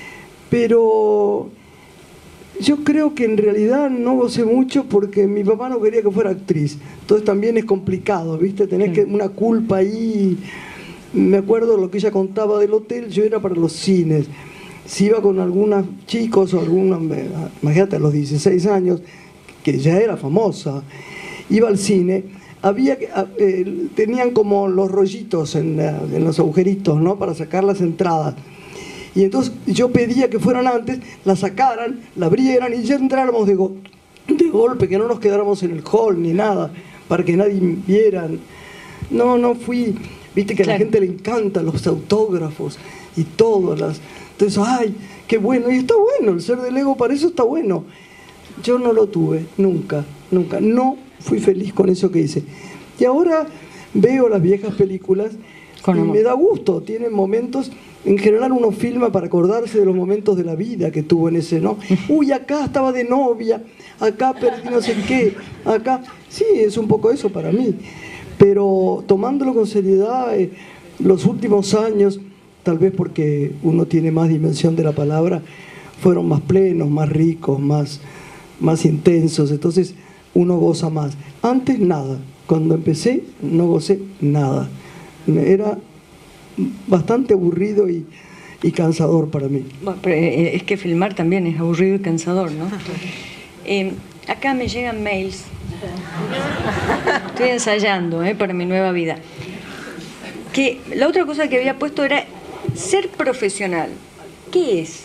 Pero yo creo que en realidad no gocé mucho porque mi papá no quería que fuera actriz. Entonces también es complicado, ¿viste? Tenés que, una culpa ahí. Me acuerdo lo que ella contaba del hotel, yo era para los cines. Si iba con algunos chicos o algunos, imagínate, a los dieciséis años, que ya era famosa, iba al cine, había, eh, tenían como los rollitos en, en los agujeritos, ¿no?, para sacar las entradas. Y entonces yo pedía que fueran antes, la sacaran, la abrieran y ya entráramos de, go de golpe, que no nos quedáramos en el hall ni nada, para que nadie viera. No, no fui, viste que claro, a la gente le encantan los autógrafos y todas las... Entonces, ay, qué bueno, y está bueno, el ser del ego para eso está bueno. Yo no lo tuve, nunca, nunca, no fui feliz con eso que hice. Y ahora veo las viejas películas con y amor. Me da gusto, tienen momentos, en general uno filma para acordarse de los momentos de la vida que tuvo en ese, ¿no? Uy, acá estaba de novia, acá perdí no sé qué, acá... Sí, es un poco eso para mí, pero tomándolo con seriedad, eh, los últimos años... tal vez porque uno tiene más dimensión de la palabra, fueron más plenos, más ricos, más, más intensos, entonces uno goza más. Antes nada, cuando empecé no gocé nada, era bastante aburrido y, y cansador para mí. Bueno, pero es que filmar también es aburrido y cansador, ¿no? Eh, acá me llegan mails, estoy ensayando eh, para mi nueva vida. Que la otra cosa que había puesto era ser profesional. ¿Qué es?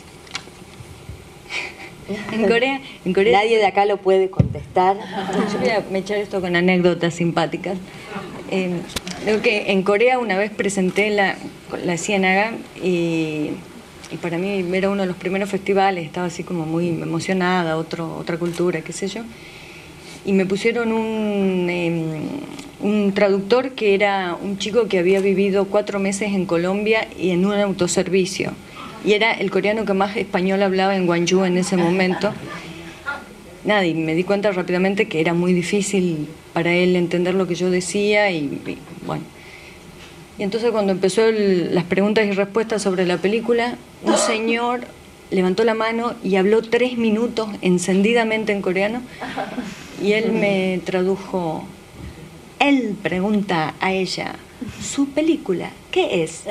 En Corea, en Corea... Nadie de acá lo puede contestar. Yo voy a echar esto con anécdotas simpáticas. Eh, creo que en Corea una vez presenté la, la Ciénaga y, y para mí era uno de los primeros festivales, estaba así como muy emocionada, otro, otra cultura, qué sé yo. Y me pusieron un, eh, un traductor que era un chico que había vivido cuatro meses en Colombia y en un autoservicio. Y era el coreano que más español hablaba en Gwangju en ese momento. Nada, y me di cuenta rápidamente que era muy difícil para él entender lo que yo decía y, y bueno. Y entonces cuando empezó el, las preguntas y respuestas sobre la película, un señor levantó la mano y habló tres minutos encendidamente en coreano. Y él me tradujo, él pregunta a ella, ¿su película qué es?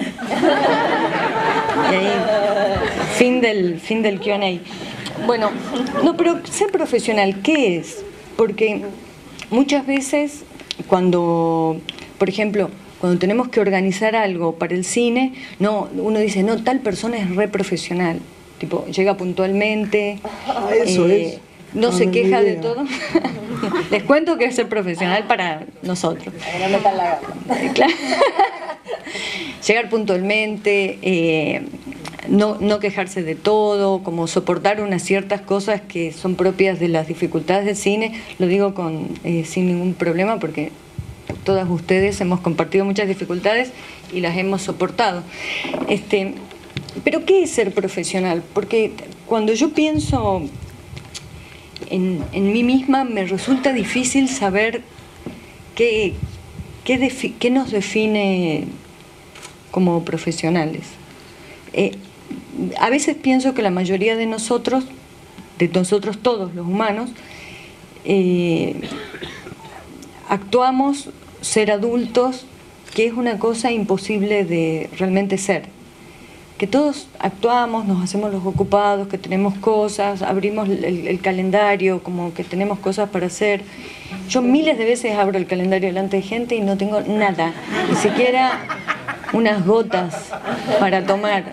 Y ahí, fin del, fin del Q and A. Bueno, no, pero ser profesional, ¿qué es? Porque muchas veces cuando, por ejemplo, cuando tenemos que organizar algo para el cine, no, uno dice, no, tal persona es re profesional, tipo, llega puntualmente, Ah, eso eh, es. no Ah, se no, queja ni de idea. todo. Les cuento que es ser profesional para nosotros. Claro. Llegar puntualmente, eh, no, no quejarse de todo, como soportar unas ciertas cosas que son propias de las dificultades del cine, lo digo con eh, sin ningún problema porque todas ustedes hemos compartido muchas dificultades y las hemos soportado. Este, pero ¿qué es ser profesional? Porque cuando yo pienso en, en mí misma me resulta difícil saber qué, qué, defi- qué nos define como profesionales. Eh, a veces pienso que la mayoría de nosotros, de nosotros todos los humanos, eh, actuamos ser adultos, que es una cosa imposible de realmente ser. Que todos actuamos, nos hacemos los ocupados, que tenemos cosas, abrimos el, el calendario, como que tenemos cosas para hacer. Yo miles de veces abro el calendario delante de gente y no tengo nada, ni siquiera unas gotas para tomar.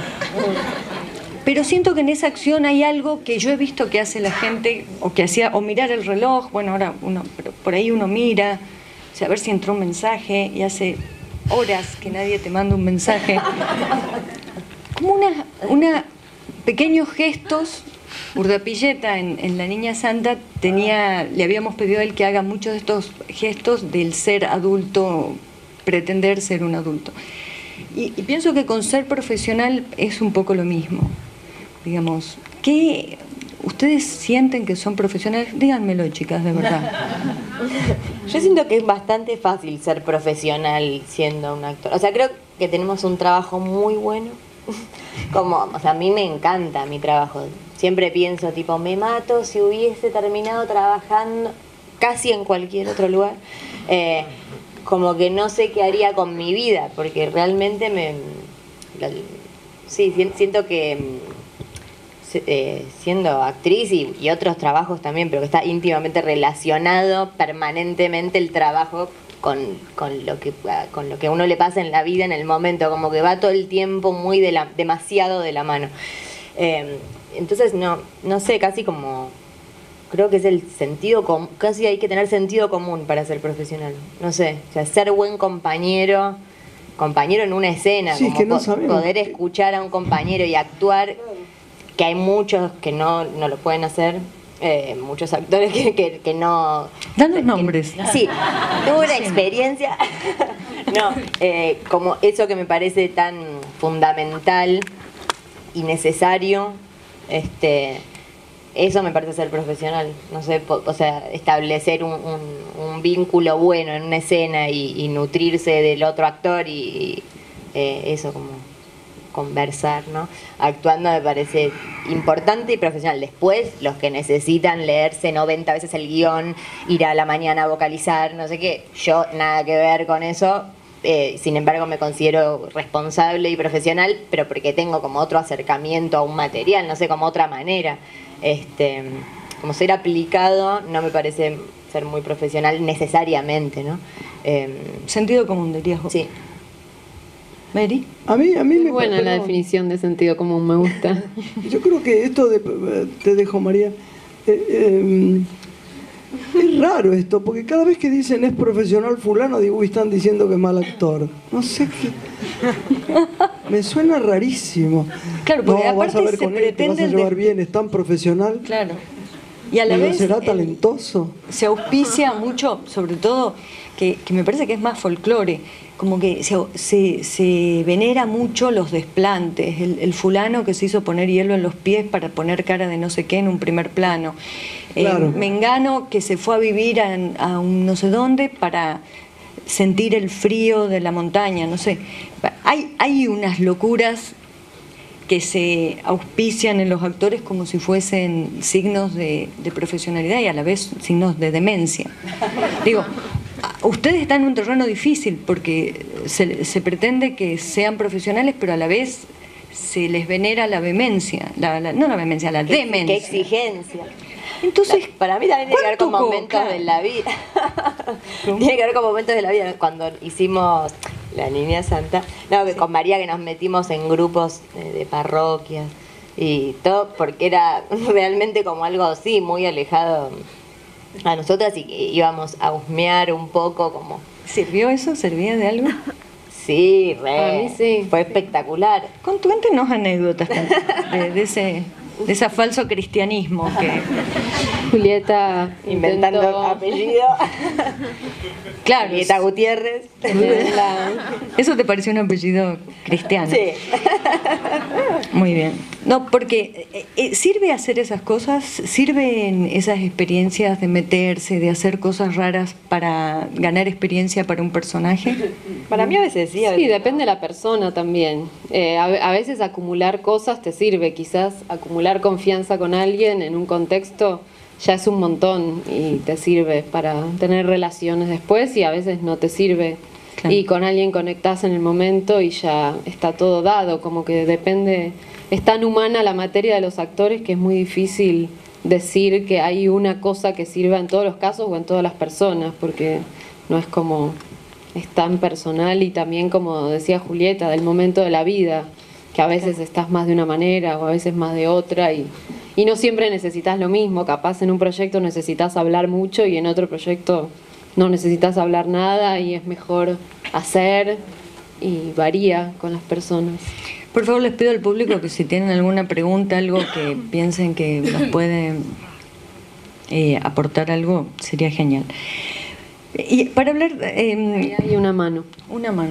Pero siento que en esa acción hay algo que yo he visto que hace la gente, o que hacía, o mirar el reloj, bueno, ahora uno, pero por ahí uno mira, o sea, a ver si entró un mensaje, y hace horas que nadie te manda un mensaje. Como una, una pequeños gestos. Urdapilleta en, en La Niña Santa tenía, le habíamos pedido a él que haga muchos de estos gestos del ser adulto, pretender ser un adulto. Y, y pienso que con ser profesional es un poco lo mismo. Digamos, ¿qué ustedes sienten que son profesionales? Díganmelo, chicas, de verdad. Yo siento que es bastante fácil ser profesional siendo un actor. O sea, creo que tenemos un trabajo muy bueno. Como, o sea, a mí me encanta mi trabajo. Siempre pienso, tipo, me mato si hubiese terminado trabajando casi en cualquier otro lugar. Eh, como que no sé qué haría con mi vida, porque realmente me... la- sí, si- siento que se- eh, siendo actriz y, y otros trabajos también, pero que está íntimamente relacionado permanentemente el trabajo con, con lo que con lo que a uno le pasa en la vida en el momento, como que va todo el tiempo muy de la, demasiado de la mano. Eh, entonces no, no sé, casi como creo que es el sentido común, casi hay que tener sentido común para ser profesional. No sé, o sea, ser buen compañero, compañero en una escena, Sí, como que no po- sabemos. poder escuchar a un compañero y actuar, que hay muchos que no, no lo pueden hacer. Eh, muchos actores que, que, que no... Danos que- nombres. Sí, tuve una experiencia. No, eh, como eso que me parece tan fundamental y necesario, este, eso me parece ser profesional. No sé, po- o sea, establecer un, un, un vínculo bueno en una escena y, y nutrirse del otro actor y, y, eh, eso como conversar, ¿no? Actuando me parece importante y profesional. Después, los que necesitan leerse noventa veces el guión, ir a la mañana a vocalizar, no sé qué, yo nada que ver con eso. Eh, sin embargo, me considero responsable y profesional, pero porque tengo como otro acercamiento a un material, no sé, como otra manera. Este, como ser aplicado no me parece ser muy profesional necesariamente, ¿no? Eh, Sentido común, dirías vos. sí. Mary. A mí, a mí Muy me buena la perdón. definición de sentido común, me gusta. Yo creo que esto de, te dejo María, eh, eh, es raro esto, porque cada vez que dicen es profesional fulano, digo, uy, están diciendo que es mal actor. No sé qué. Me suena rarísimo. Claro, porque no, vas a aparte ver se con él, te vas a pretende el llevar de- bien, es tan profesional. Claro. Y a la Pero vez ¿será eh, talentoso? se auspicia mucho, sobre todo, que, que me parece que es más folclore, como que se, se, se venera mucho los desplantes, el, el fulano que se hizo poner hielo en los pies para poner cara de no sé qué en un primer plano, Eh, Claro. Mengano que se fue a vivir a, a un no sé dónde para sentir el frío de la montaña, no sé. Hay, hay unas locuras que se auspician en los actores como si fuesen signos de, de profesionalidad y a la vez signos de demencia. Digo, ustedes están en un terreno difícil porque se, se pretende que sean profesionales, pero a la vez se les venera la vehemencia, la, la- no la vehemencia, la Qué- demencia. Qué exigencia. Entonces, para mí también tiene que ver con ¿cuánto momentos coca? de la vida. Tiene que ver con momentos de la vida. Cuando hicimos La Niña Santa, no, que con María que nos metimos en grupos de, de parroquias y todo, porque era realmente como algo así, muy alejado a nosotras y que íbamos a husmear un poco como... ¿Sirvió eso? ¿Servía de algo? Sí, re. A mí sí. Fue espectacular. Cuéntenos anécdotas de, de ese de ese falso cristianismo que Julieta Inventando intentó apellido. claro, Julieta Gutiérrez. tenerla. eso te pareció un apellido cristiano. Sí. Muy bien. No, porque eh, eh, sirve hacer esas cosas, sirven esas experiencias de meterse, de hacer cosas raras para ganar experiencia para un personaje. Para mí a veces sí, a veces Sí, depende de la persona también. Eh, a, ve- a veces acumular cosas te sirve, quizás acumular confianza con alguien en un contexto ya es un montón y te sirve para tener relaciones después y a veces no te sirve. Claro. Y con alguien conectás en el momento y ya está todo dado, como que depende, es tan humana la materia de los actores que es muy difícil decir que hay una cosa que sirva en todos los casos o en todas las personas, porque no es como, es tan personal y también como decía Julieta, del momento de la vida, que a veces estás más de una manera o a veces más de otra y, y no siempre necesitas lo mismo, capaz en un proyecto necesitas hablar mucho y en otro proyecto no necesitas hablar nada y es mejor hacer y varía con las personas. Por favor, les pido al público que si tienen alguna pregunta, algo que piensen que nos puede eh, aportar algo, sería genial. Y para hablar, eh, Ahí hay una mano. una mano.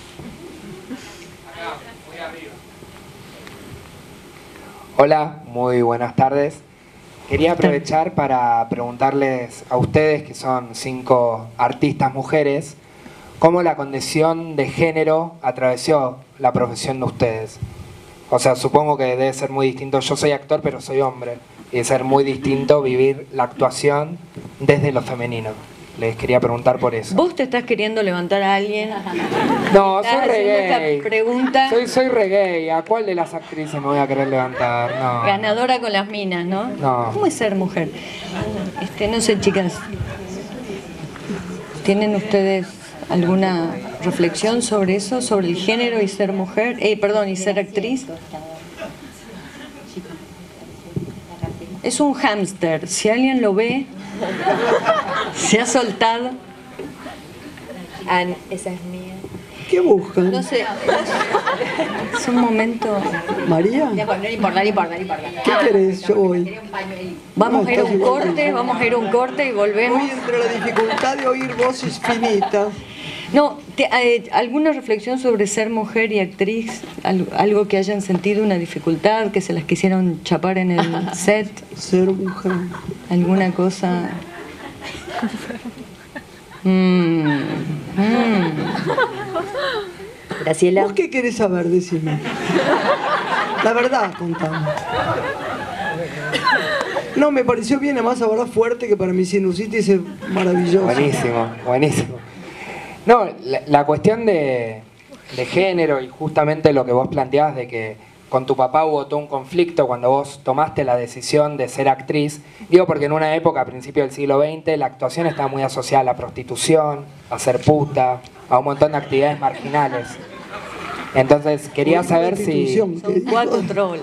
Hola, muy buenas tardes. Quería aprovechar para preguntarles a ustedes, que son cinco artistas mujeres, cómo la condición de género atravesó la profesión de ustedes. O sea, supongo que debe ser muy distinto. Yo soy actor, pero soy hombre. Y debe ser muy distinto vivir la actuación desde lo femenino. Les quería preguntar por eso. ¿Vos te estás queriendo levantar a alguien? No, soy Estás re haciendo esta gay. pregunta Soy, soy re gay. ¿A cuál de las actrices me voy a querer levantar? No. ganadora con las minas, ¿no? No. ¿Cómo es ser mujer? Este, no sé, chicas. ¿Tienen ustedes alguna reflexión sobre eso, sobre el género y ser mujer? Eh, perdón, y ser actriz. Es un hámster. Si alguien lo ve, se ha soltado. Ah, esa es mía. ¿Qué buscan? No sé. Es un momento. ¿María? No importa, no importa, no importa. ¿Qué querés? Yo voy. Vamos a ir a un estás igual que corte, yo. vamos a ir a un corte y volvemos. Voy entre la dificultad de oír voces finitas. No, te- eh, ¿alguna reflexión sobre ser mujer y actriz? Al- ¿Algo que hayan sentido una dificultad, que se las quisieron chapar en el set? Ser mujer. ¿Alguna cosa? Mm, mm. Graciela. ¿Vos qué querés saber? Decime. La verdad, contame. No, me pareció bien, además ahora fuerte, que para mi sinusitis es maravilloso. Buenísimo, buenísimo. No, la, la cuestión de, de género y justamente lo que vos planteabas de que con tu papá hubo todo un conflicto cuando vos tomaste la decisión de ser actriz. Digo porque en una época, a principios del siglo veinte, la actuación estaba muy asociada a la prostitución, a ser puta, a un montón de actividades marginales. Entonces quería Muy saber si... prostitución. Son cuatro trolas.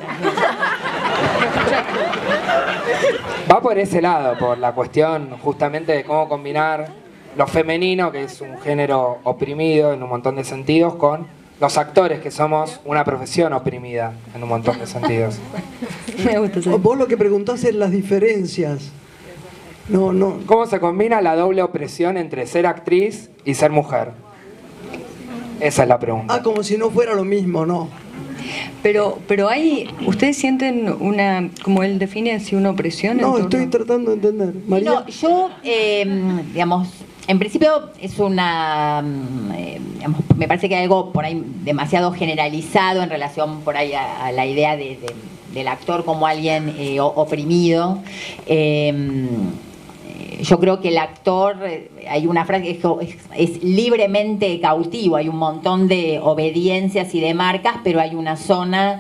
Va por ese lado, por la cuestión justamente de cómo combinar lo femenino, que es un género oprimido en un montón de sentidos, con los actores, que somos una profesión oprimida en un montón de sentidos. Me gusta eso. Vos lo que preguntás es las diferencias. No, no. ¿Cómo se combina la doble opresión entre ser actriz y ser mujer? Esa es la pregunta. Ah, como si no fuera lo mismo, no. Pero, pero hay, ¿ustedes sienten una, como él define, así una opresión? en No, torno- estoy tratando de entender. María. No, yo, eh, digamos, en principio es una, mm, eh, digamos, me parece que hay algo por ahí demasiado generalizado en relación por ahí a, a la idea de, de- del actor como alguien eh, o- oprimido. Eh, yo creo que el actor, eh, hay una frase que es, es- es libremente cautivo, hay un montón de obediencias y de marcas, pero hay una zona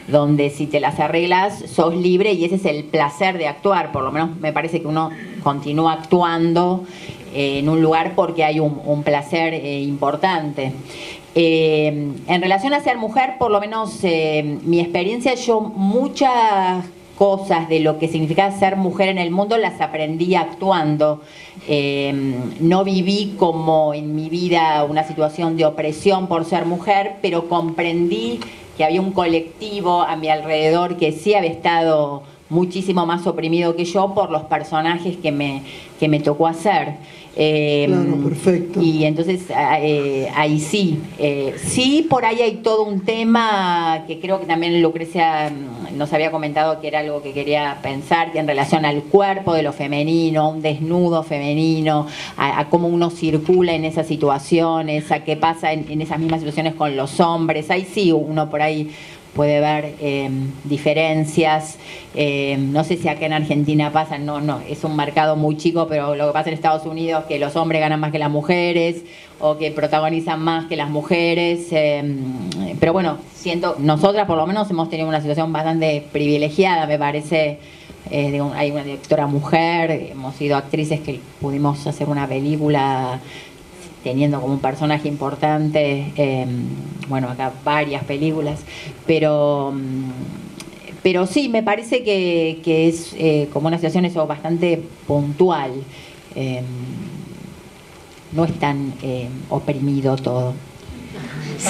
donde si te las arreglas sos libre y ese es el placer de actuar. Por lo menos me parece que uno continúa actuando eh, en un lugar porque hay un, un placer eh, importante. Eh, en relación a ser mujer, por lo menos eh, mi experiencia, yo muchas cosas de lo que significa ser mujer en el mundo las aprendí actuando. Eh, no viví como en mi vida una situación de opresión por ser mujer, pero comprendí que había un colectivo a mi alrededor que sí había estado muchísimo más oprimido que yo por los personajes que me, que me tocó hacer. Eh, claro, perfecto. Y entonces eh, ahí sí, eh, sí por ahí hay todo un tema que creo que también Lucrecia nos había comentado que era algo que quería pensar, que en relación al cuerpo de lo femenino, un desnudo femenino, a, a cómo uno circula en esas situaciones, a qué pasa en, en esas mismas situaciones con los hombres. Ahí sí uno por ahí puede ver eh, diferencias. Eh, no sé si acá en Argentina pasa, no, no, es un mercado muy chico, pero lo que pasa en Estados Unidos es que los hombres ganan más que las mujeres o que protagonizan más que las mujeres. Eh, pero bueno, siento, nosotras por lo menos hemos tenido una situación bastante privilegiada, me parece. Eh, digo, hay una directora mujer, hemos sido actrices que pudimos hacer una película teniendo como un personaje importante, eh, bueno, acá varias películas, pero, pero sí, me parece que, que es eh, como una situación eso bastante puntual, eh, no es tan eh, oprimido todo. Sí.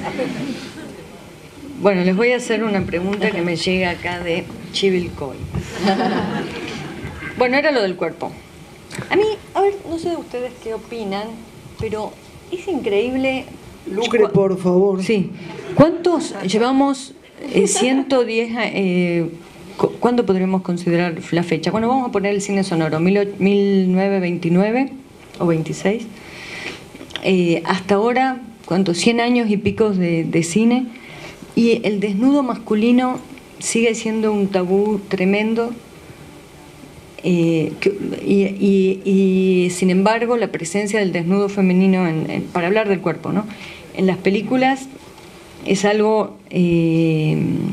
Bueno, les voy a hacer una pregunta que me llega acá de Chivilcoy. Bueno, era lo del cuerpo. A mí, a ver, no sé ustedes qué opinan, pero es increíble. Lucre, por favor. Sí. ¿Cuántos llevamos? Eh, ciento diez. Eh, ¿Cuándo podremos considerar la fecha? Bueno, vamos a poner el cine sonoro, mil novecientos veintinueve o veintiséis. Eh, hasta ahora, ¿cuántos? cien años y picos de, de cine. Y el desnudo masculino sigue siendo un tabú tremendo. Eh, que, y, y, y sin embargo la presencia del desnudo femenino en, en, para hablar del cuerpo, ¿no?, en las películas es algo eh,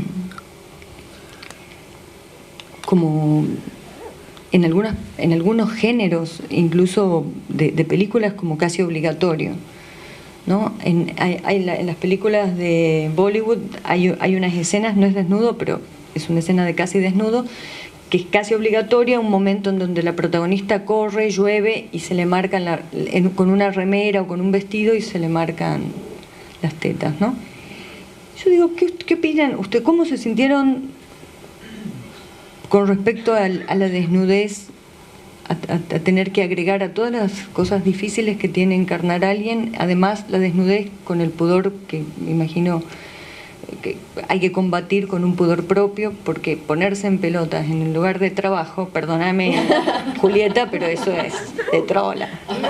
como en algunas en algunos géneros incluso de, de películas como casi obligatorio, ¿no? En, hay, hay la, en las películas de Bollywood hay, hay unas escenas, no es desnudo, pero es una escena de casi desnudo, que es casi obligatoria, un momento en donde la protagonista corre, llueve y se le marcan la, en, con una remera o con un vestido y se le marcan las tetas, ¿no? Yo digo, ¿qué, qué opinan ustedes? ¿Cómo se sintieron con respecto a, a la desnudez, a, a, a tener que agregar a todas las cosas difíciles que tiene encarnar a alguien, además la desnudez con el pudor que me imagino que hay que combatir con un pudor propio, porque ponerse en pelotas en el lugar de trabajo, perdóname Julieta, pero eso es de trola.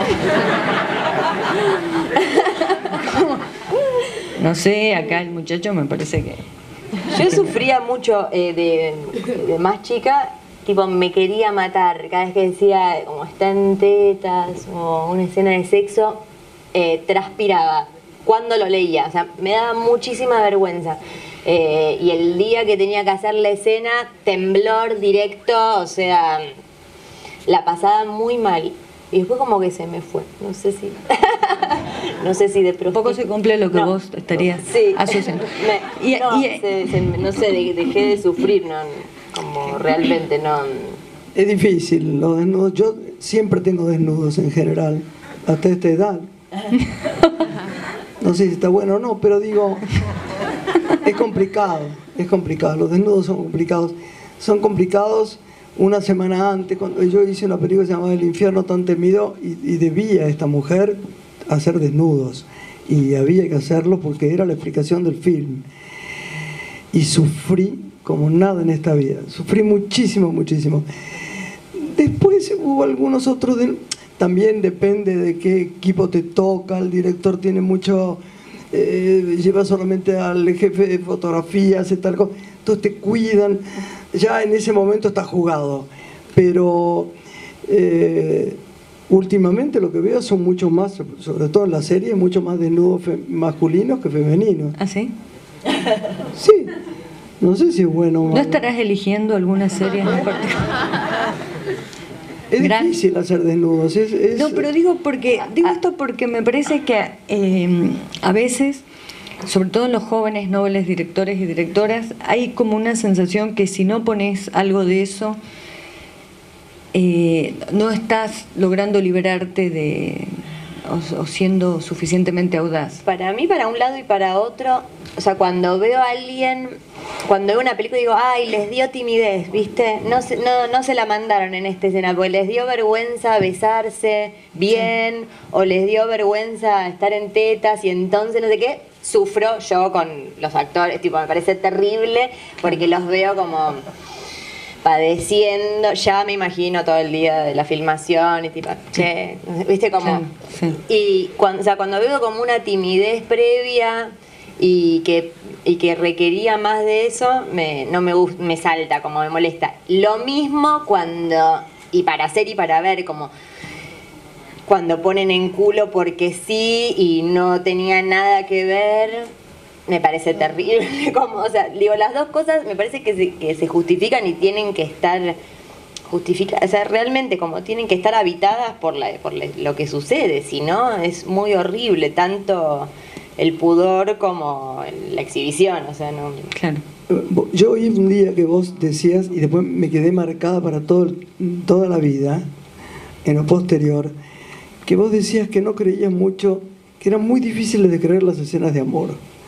No sé, acá el muchacho me parece que... Yo sufría mucho eh, de, de más chica, tipo me quería matar, cada vez que decía como está en tetas o una escena de sexo, eh, transpiraba cuando lo leía, o sea, me daba muchísima vergüenza. Eh, y el día que tenía que hacer la escena, temblor directo, o sea, la pasaba muy mal. Y después como que se me fue, no sé si... no sé si de pronto... Poco se cumple lo que no, vos estarías sí. asociando. Me, y, no, y, se, se, no sé, dejé de sufrir, no, como realmente no... Es difícil, los desnudos. Yo siempre tengo desnudos en general, hasta esta edad. No sé si está bueno o no, pero digo, es complicado, es complicado, los desnudos son complicados. Son complicados una semana antes, cuando yo hice una película que se llamaba El infierno tan temido, y, y debía esta mujer hacer desnudos, y había que hacerlo porque era la explicación del film. Y sufrí como nada en esta vida, sufrí muchísimo, muchísimo. Después hubo algunos otros... De, también depende de qué equipo te toca, el director tiene mucho, eh, lleva solamente al jefe de fotografía, hace tal cosa, entonces te cuidan, ya en ese momento está jugado, pero eh, últimamente lo que veo son mucho más, sobre todo en la serie, mucho más desnudos masculinos que femeninos. ¿Ah, sí? Sí, No sé si es bueno o malo. ¿No estarás eligiendo alguna serie en particular? Es Gran... difícil hacer desnudos. Es, es... No, pero digo porque digo esto porque me parece que eh, a veces, sobre todo en los jóvenes nobles directores y directoras, hay como una sensación que si no pones algo de eso, eh, no estás logrando liberarte de o, o siendo suficientemente audaz. Para mí, para un lado y para otro, o sea, cuando veo a alguien, cuando veo una película digo, ay, les dio timidez, ¿viste? No se, no, no se la mandaron en esta escena, porque les dio vergüenza besarse bien, sí. O les dio vergüenza estar en tetas y entonces no sé qué. Sufro yo con los actores, tipo, me parece terrible porque los veo como padeciendo, ya me imagino todo el día de la filmación y tipo, che, viste como... Sí, sí. Y cuando, o sea, cuando veo como una timidez previa y que, y que requería más de eso, me, no me gusta, me salta, como me molesta. Lo mismo cuando, y para hacer y para ver, como... cuando ponen en culo porque sí y no tenía nada que ver, me parece terrible. Como, o sea, digo, las dos cosas me parece que se, que se justifican y tienen que estar justificadas, o sea, realmente como tienen que estar habitadas por, la, por la, lo que sucede, si no es muy horrible, tanto el pudor como la exhibición, o sea, no... Claro. Yo oí un día que vos decías, y después me quedé marcada para todo, toda la vida, en lo posterior, que vos decías que no creías mucho, que eran muy difíciles de creer las escenas de amor.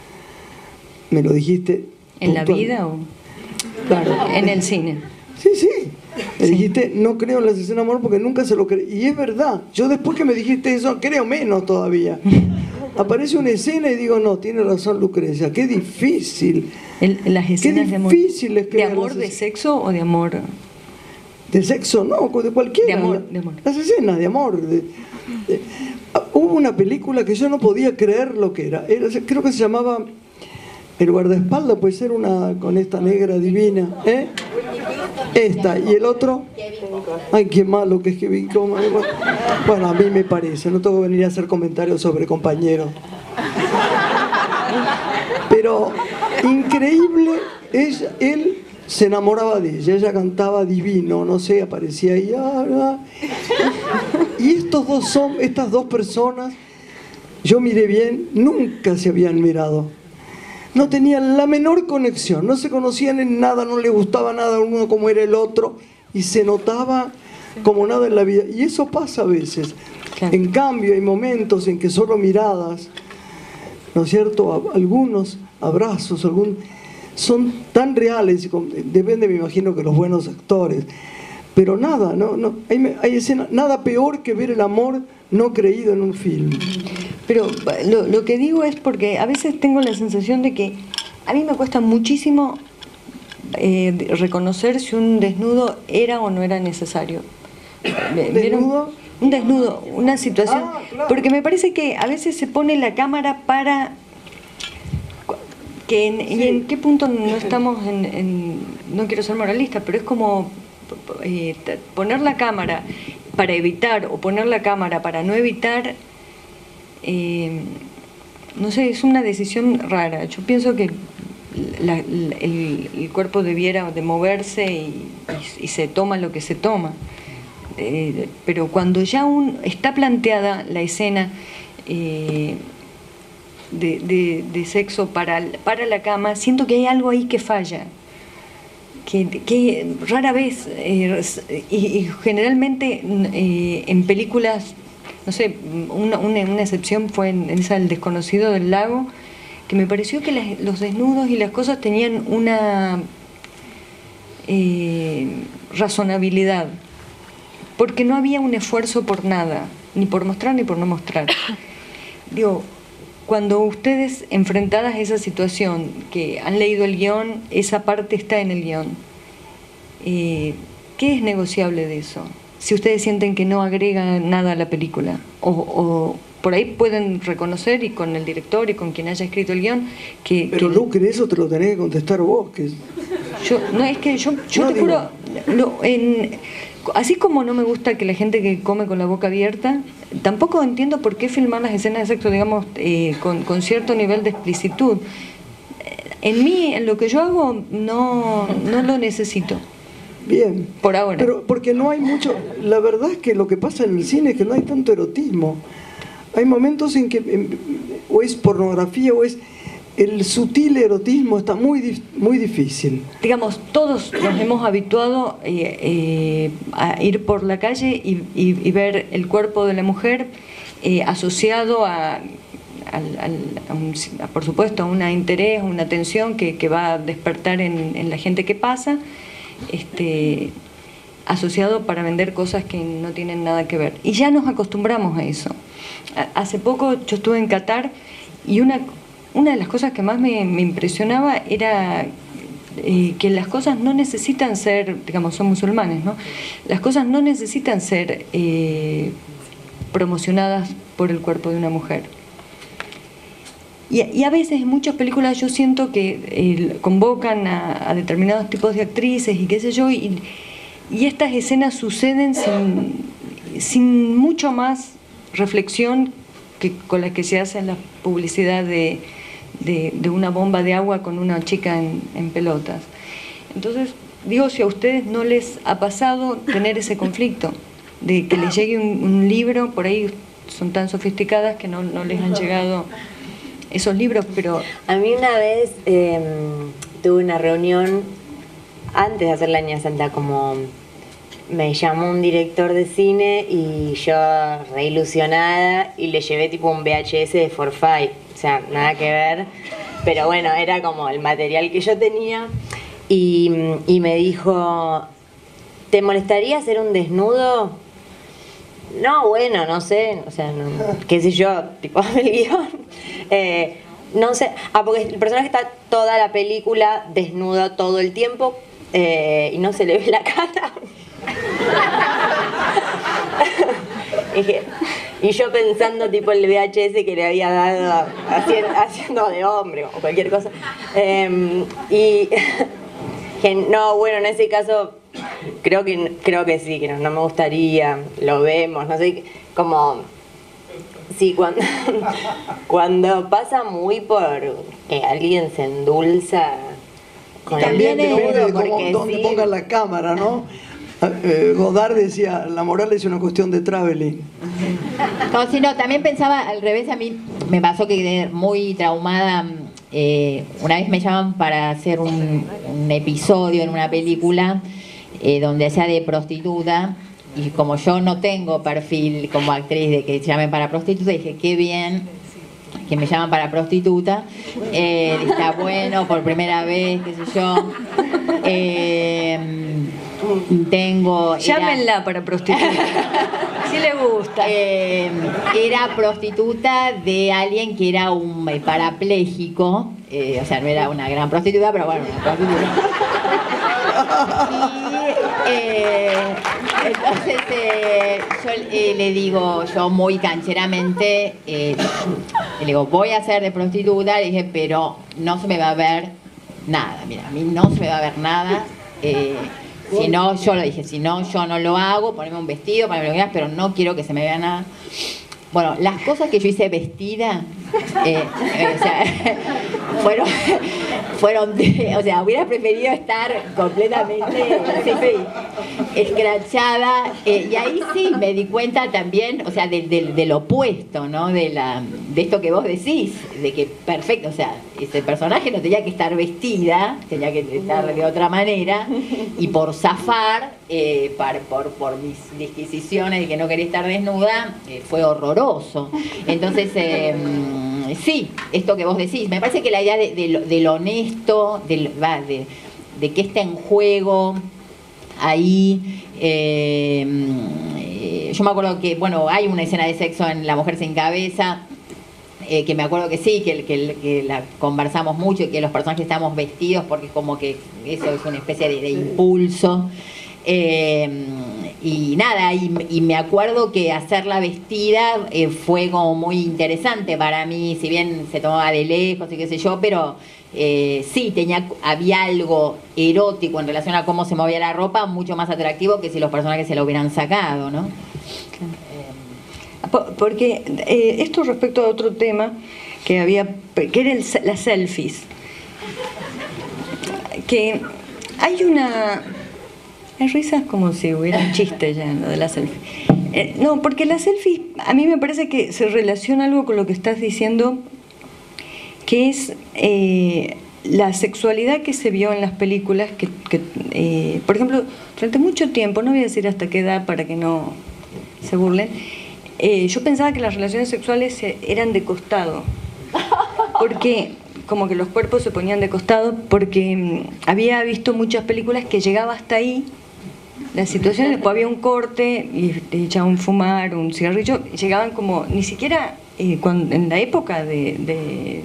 Me lo dijiste. ¿En puntual. La vida o...? Claro. En el cine. Sí, sí. Me sí. dijiste, no creo en las escenas de amor porque nunca se lo creí. Y es verdad. Yo después que me dijiste eso, creo menos todavía. Aparece una escena y digo, no, tiene razón Lucrecia, qué difícil. El, las escenas qué de amor. Difícil es ¿De amor de sexo o de amor...? De sexo, no, de cualquiera. De amor, de amor. Las escenas de amor. De, de, hubo una película que yo no podía creer lo que era. era creo que se llamaba El guardaespaldas, puede ser una con esta negra divina. ¿Eh? Esta. Y el otro. Ay, qué malo que es Kevin Coma. Bueno, a mí me parece. No tengo que venir a hacer comentarios sobre compañeros. Pero increíble, ella, él se enamoraba de ella, ella cantaba divino, no sé, aparecía ahí. Ah, y estos dos son, estas dos personas, yo miré bien, nunca se habían mirado. No tenían la menor conexión, no se conocían en nada, no les gustaba nada uno como era el otro, y se notaba como nada en la vida. Y eso pasa a veces. Claro. En cambio, hay momentos en que solo miradas, ¿no es cierto? Algunos abrazos, algún... son tan reales, depende, me imagino, que los buenos actores, pero nada, no, no, hay, hay escena, nada peor que ver el amor no creído en un film. Pero lo, lo que digo es porque a veces tengo la sensación de que a mí me cuesta muchísimo eh, reconocer si un desnudo era o no era necesario. ¿Un desnudo? Un desnudo, una situación, ah, claro. Porque me parece que a veces se pone la cámara para... Que en, sí. ¿Y en qué punto no estamos en, en... No quiero ser moralista, pero es como eh, poner la cámara para evitar o poner la cámara para no evitar, eh, no sé, es una decisión rara. Yo pienso que la, la, el, el cuerpo debiera de moverse y, y, y se toma lo que se toma. Eh, pero cuando ya un, está planteada la escena... Eh, De, de, de sexo para, para la cama, siento que hay algo ahí que falla, que, que rara vez eh, y, y generalmente eh, en películas, no sé, una, una, una excepción fue en, en esa El desconocido del lago, que me pareció que las, los desnudos y las cosas tenían una eh, razonabilidad, porque no había un esfuerzo por nada, ni por mostrar ni por no mostrar. Digo, cuando ustedes, enfrentadas a esa situación, que han leído el guión, esa parte está en el guión, eh, ¿qué es negociable de eso? Si ustedes sienten que no agrega nada a la película, o, o por ahí pueden reconocer, y con el director y con quien haya escrito el guión, que... Pero que, Lucre, eso te lo tenés que contestar vos. Que... Yo, no, es que yo, yo no, te digo... juro, lo, en... Así como no me gusta que la gente que come con la boca abierta, tampoco entiendo por qué filmar las escenas de sexo, digamos, eh, con, con cierto nivel de explicitud. En mí, en lo que yo hago, no, no lo necesito. Bien. Por ahora. Pero porque no hay mucho... La verdad es que lo que pasa en el cine es que no hay tanto erotismo. Hay momentos en que en, o es pornografía o es... El sutil erotismo está muy, muy difícil. Digamos, todos nos hemos habituado eh, eh, a ir por la calle y, y, y ver el cuerpo de la mujer eh, asociado a, al, al, a, un, a, por supuesto, a un interés, una atención que, que va a despertar en, en la gente que pasa, este, asociado para vender cosas que no tienen nada que ver. Y ya nos acostumbramos a eso. Hace poco yo estuve en Qatar y una... Una de las cosas que más me, me impresionaba era eh, que las cosas no necesitan ser, digamos, son musulmanes, ¿no? Las cosas no necesitan ser eh, promocionadas por el cuerpo de una mujer. Y, y a veces en muchas películas yo siento que eh, convocan a, a determinados tipos de actrices y qué sé yo, y, y estas escenas suceden sin, sin mucho más reflexión que con la que se hace en la publicidad de... De, de una bomba de agua con una chica en, en pelotas. Entonces, digo, si a ustedes no les ha pasado tener ese conflicto, de que les llegue un, un libro, por ahí son tan sofisticadas que no, no les han llegado esos libros, pero... A mí una vez eh, tuve una reunión, antes de hacer la Niña Santa, como me llamó un director de cine y yo re ilusionada y le llevé tipo un V H S de For Five. O sea, nada que ver, pero bueno, era como el material que yo tenía y, y me dijo, ¿te molestaría hacer un desnudo? No, bueno, no sé, o sea, no, qué sé yo, tipo el guión. Eh, no sé, ah, porque el personaje está toda la película desnudo todo el tiempo eh, y no se le ve la cara. Y dije, y yo pensando tipo el V H S que le había dado haciendo, haciendo de hombre o cualquier cosa. Eh, y que no, bueno, en ese caso creo que creo que sí, que no, no me gustaría, lo vemos, no sé, como sí, cuando, cuando pasa muy por que alguien se endulza con También el depende desnudo, de cómo, porque dónde sí. pongan la cámara, ¿no? Eh, Godard decía, la moral es una cuestión de traveling. No, sino también pensaba al revés. A mí me pasó que quedé muy traumada. Eh, una vez me llaman para hacer un, un episodio en una película eh, donde hacía de prostituta, y como yo no tengo perfil como actriz de que llamen para prostituta, dije, qué bien que me llaman para prostituta, eh, está bueno, por primera vez, qué sé yo. Eh, tengo... Llámenla era, para prostituta, si le gusta. Eh, era prostituta de alguien que era un parapléjico, eh, o sea, no era una gran prostituta, pero bueno, una prostituta. Y eh, entonces eh, yo eh, le digo, yo muy cancheramente, eh, le digo, voy a ser de prostituta, le dije, pero no se me va a ver nada, mira, a mí no se me va a ver nada. Eh, Si no, yo lo dije, si no, yo no lo hago, ponerme un vestido, ponerme lo que quieras, pero no quiero que se me vea nada. Bueno, las cosas que yo hice vestida, eh, eh, o sea, fueron, fueron de, o sea, hubiera preferido estar completamente escrachada, eh, y ahí sí me di cuenta también, o sea, del, del, del opuesto, ¿no? De, la, de esto que vos decís, de que perfecto, o sea, ese personaje no tenía que estar vestida, tenía que estar de otra manera, y por zafar, eh, par, por, por mis disquisiciones de que no quería estar desnuda, eh, fue horroroso. Entonces, eh, sí, esto que vos decís, me parece que la idea de, de, lo, de lo honesto, de, de, de que está en juego ahí, eh, eh, yo me acuerdo que, bueno, hay una escena de sexo en La Mujer Sin Cabeza, eh, que me acuerdo que sí, que, que, que la conversamos mucho y que los personajes estamos vestidos porque como que eso es una especie de, de impulso. Eh, y nada, y, y me acuerdo que hacerla vestida eh, fue como muy interesante para mí, si bien se tomaba de lejos y qué sé yo, pero eh, sí, tenía, había algo erótico en relación a cómo se movía la ropa, mucho más atractivo que si los personajes se lo hubieran sacado, ¿no? Porque eh, esto respecto a otro tema que había, que eran las selfies. que hay una... Hay risas como si hubiera un chiste ya en lo de la selfie. Eh, no, porque la selfie a mí me parece que se relaciona algo con lo que estás diciendo, que es eh, la sexualidad que se vio en las películas, que, que eh, por ejemplo, durante mucho tiempo, no voy a decir hasta qué edad para que no se burlen, eh, yo pensaba que las relaciones sexuales eran de costado, porque como que los cuerpos se ponían de costado, porque mmm, había visto muchas películas que llegaba hasta ahí la situación, después había un corte y te echaban un fumar, un cigarrillo, llegaban como, ni siquiera eh, cuando, en la época de, de,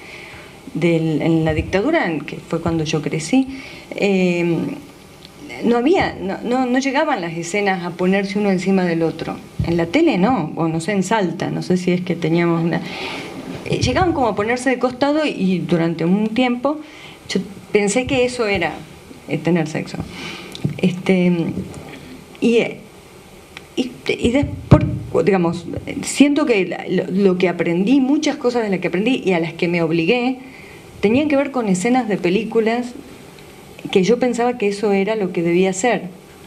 de en la dictadura, que fue cuando yo crecí, eh, no había, no, no, no llegaban las escenas a ponerse uno encima del otro. En la tele no, o no sé, en Salta, no sé si es que teníamos una... Eh, llegaban como a ponerse de costado y durante un tiempo yo pensé que eso era eh, tener sexo. Este, y, y, y después, digamos, siento que lo, lo que aprendí, muchas cosas de las que aprendí y a las que me obligué, tenían que ver con escenas de películas que yo pensaba que eso era lo que debía ser.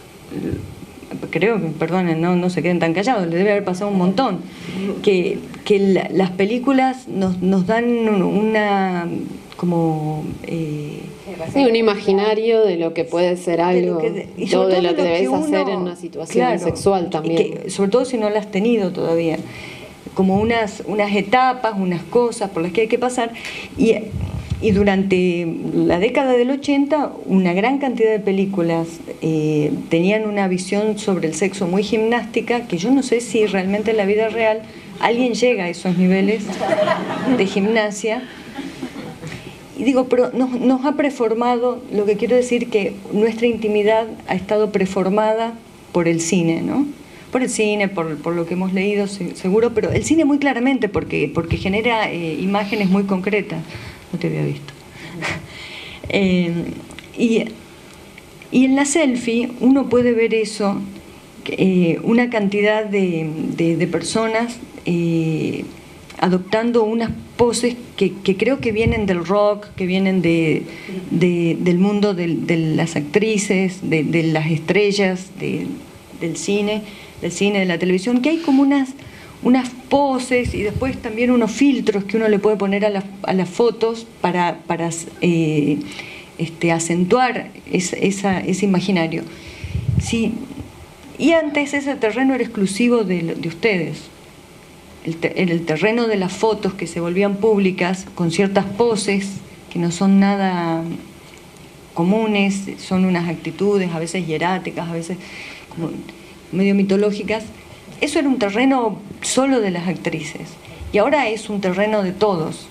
Creo que, perdonen, no, no se queden tan callados, les debe haber pasado un montón. Que, que la, las películas nos, nos dan una... como... Eh, sí, un imaginario de lo que puede ser algo, de que, y todo de lo que debes uno, hacer en una situación claro, sexual también. Que, sobre todo si no la has tenido todavía. Como unas, unas etapas, unas cosas por las que hay que pasar. Y, y durante la década del ochenta, una gran cantidad de películas eh, tenían una visión sobre el sexo muy gimnástica, que yo no sé si realmente en la vida real alguien llega a esos niveles de gimnasia. Y digo, pero nos, nos ha preformado, lo que quiero decir que nuestra intimidad ha estado preformada por el cine, ¿no? Por el cine, por, por lo que hemos leído, seguro, pero el cine muy claramente, porque, porque genera eh, imágenes muy concretas. No te había visto. eh, y, y en la selfie uno puede ver eso, eh, una cantidad de, de, de personas eh, adoptando unas poses que, que creo que vienen del rock, que vienen de, de, del mundo de, de las actrices, de, de las estrellas de, del cine, del cine, de la televisión, que hay como unas, unas poses y después también unos filtros que uno le puede poner a, la, a las fotos para, para eh, este, acentuar esa, esa, ese imaginario. Sí, y antes ese terreno era exclusivo de, de ustedes. El, te, el terreno de las fotos que se volvían públicas con ciertas poses que no son nada comunes, son unas actitudes a veces hieráticas, a veces como medio mitológicas. Eso era un terreno solo de las actrices y ahora es un terreno de todos.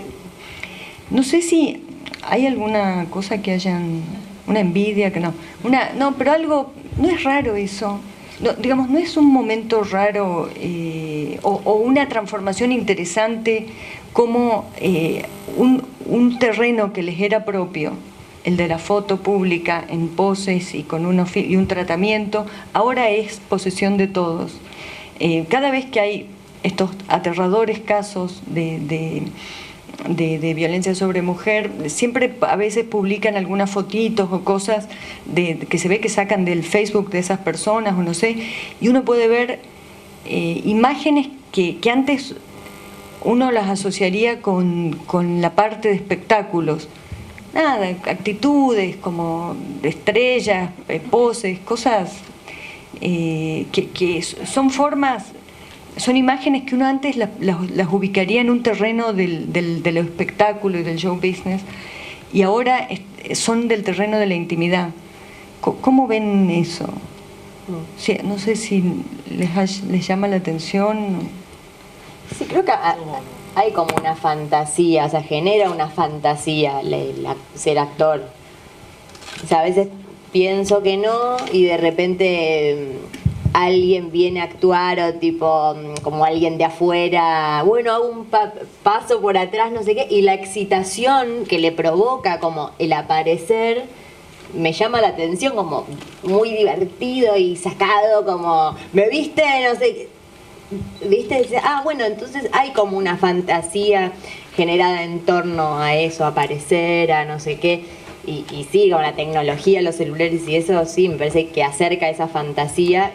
No sé si hay alguna cosa que hayan, una envidia, que no, una, no, pero algo, no es raro eso. No, digamos, no es un momento raro eh, o, o una transformación interesante como eh, un, un terreno que les era propio, el de la foto pública en poses y con unos, y un tratamiento, ahora es posesión de todos. Eh, cada vez que hay estos aterradores casos de, de, de, de violencia sobre mujer, siempre a veces publican algunas fotitos o cosas de, que se ve que sacan del Facebook de esas personas o no sé, y uno puede ver eh, imágenes que, que antes uno las asociaría con, con la parte de espectáculos. Nada, actitudes como estrellas, poses, cosas eh, que, que son formas, son imágenes que uno antes las, las, las ubicaría en un terreno del, del, del espectáculo y del show business y ahora son del terreno de la intimidad. ¿Cómo ven eso? Sí, no sé si les, les llama la atención. Sí, creo que hay como una fantasía, o sea, genera una fantasía la, la, ser actor. O sea, a veces pienso que no y de repente alguien viene a actuar o tipo como alguien de afuera, bueno, hago un pa paso por atrás, no sé qué, y la excitación que le provoca como el aparecer me llama la atención, como muy divertido y sacado, como, ¿me viste? No sé qué. ¿Viste? Ah, bueno, entonces hay como una fantasía generada en torno a eso, aparecer, a no sé qué. Y, y sí, con la tecnología, los celulares y eso, sí, me parece que acerca esa fantasía,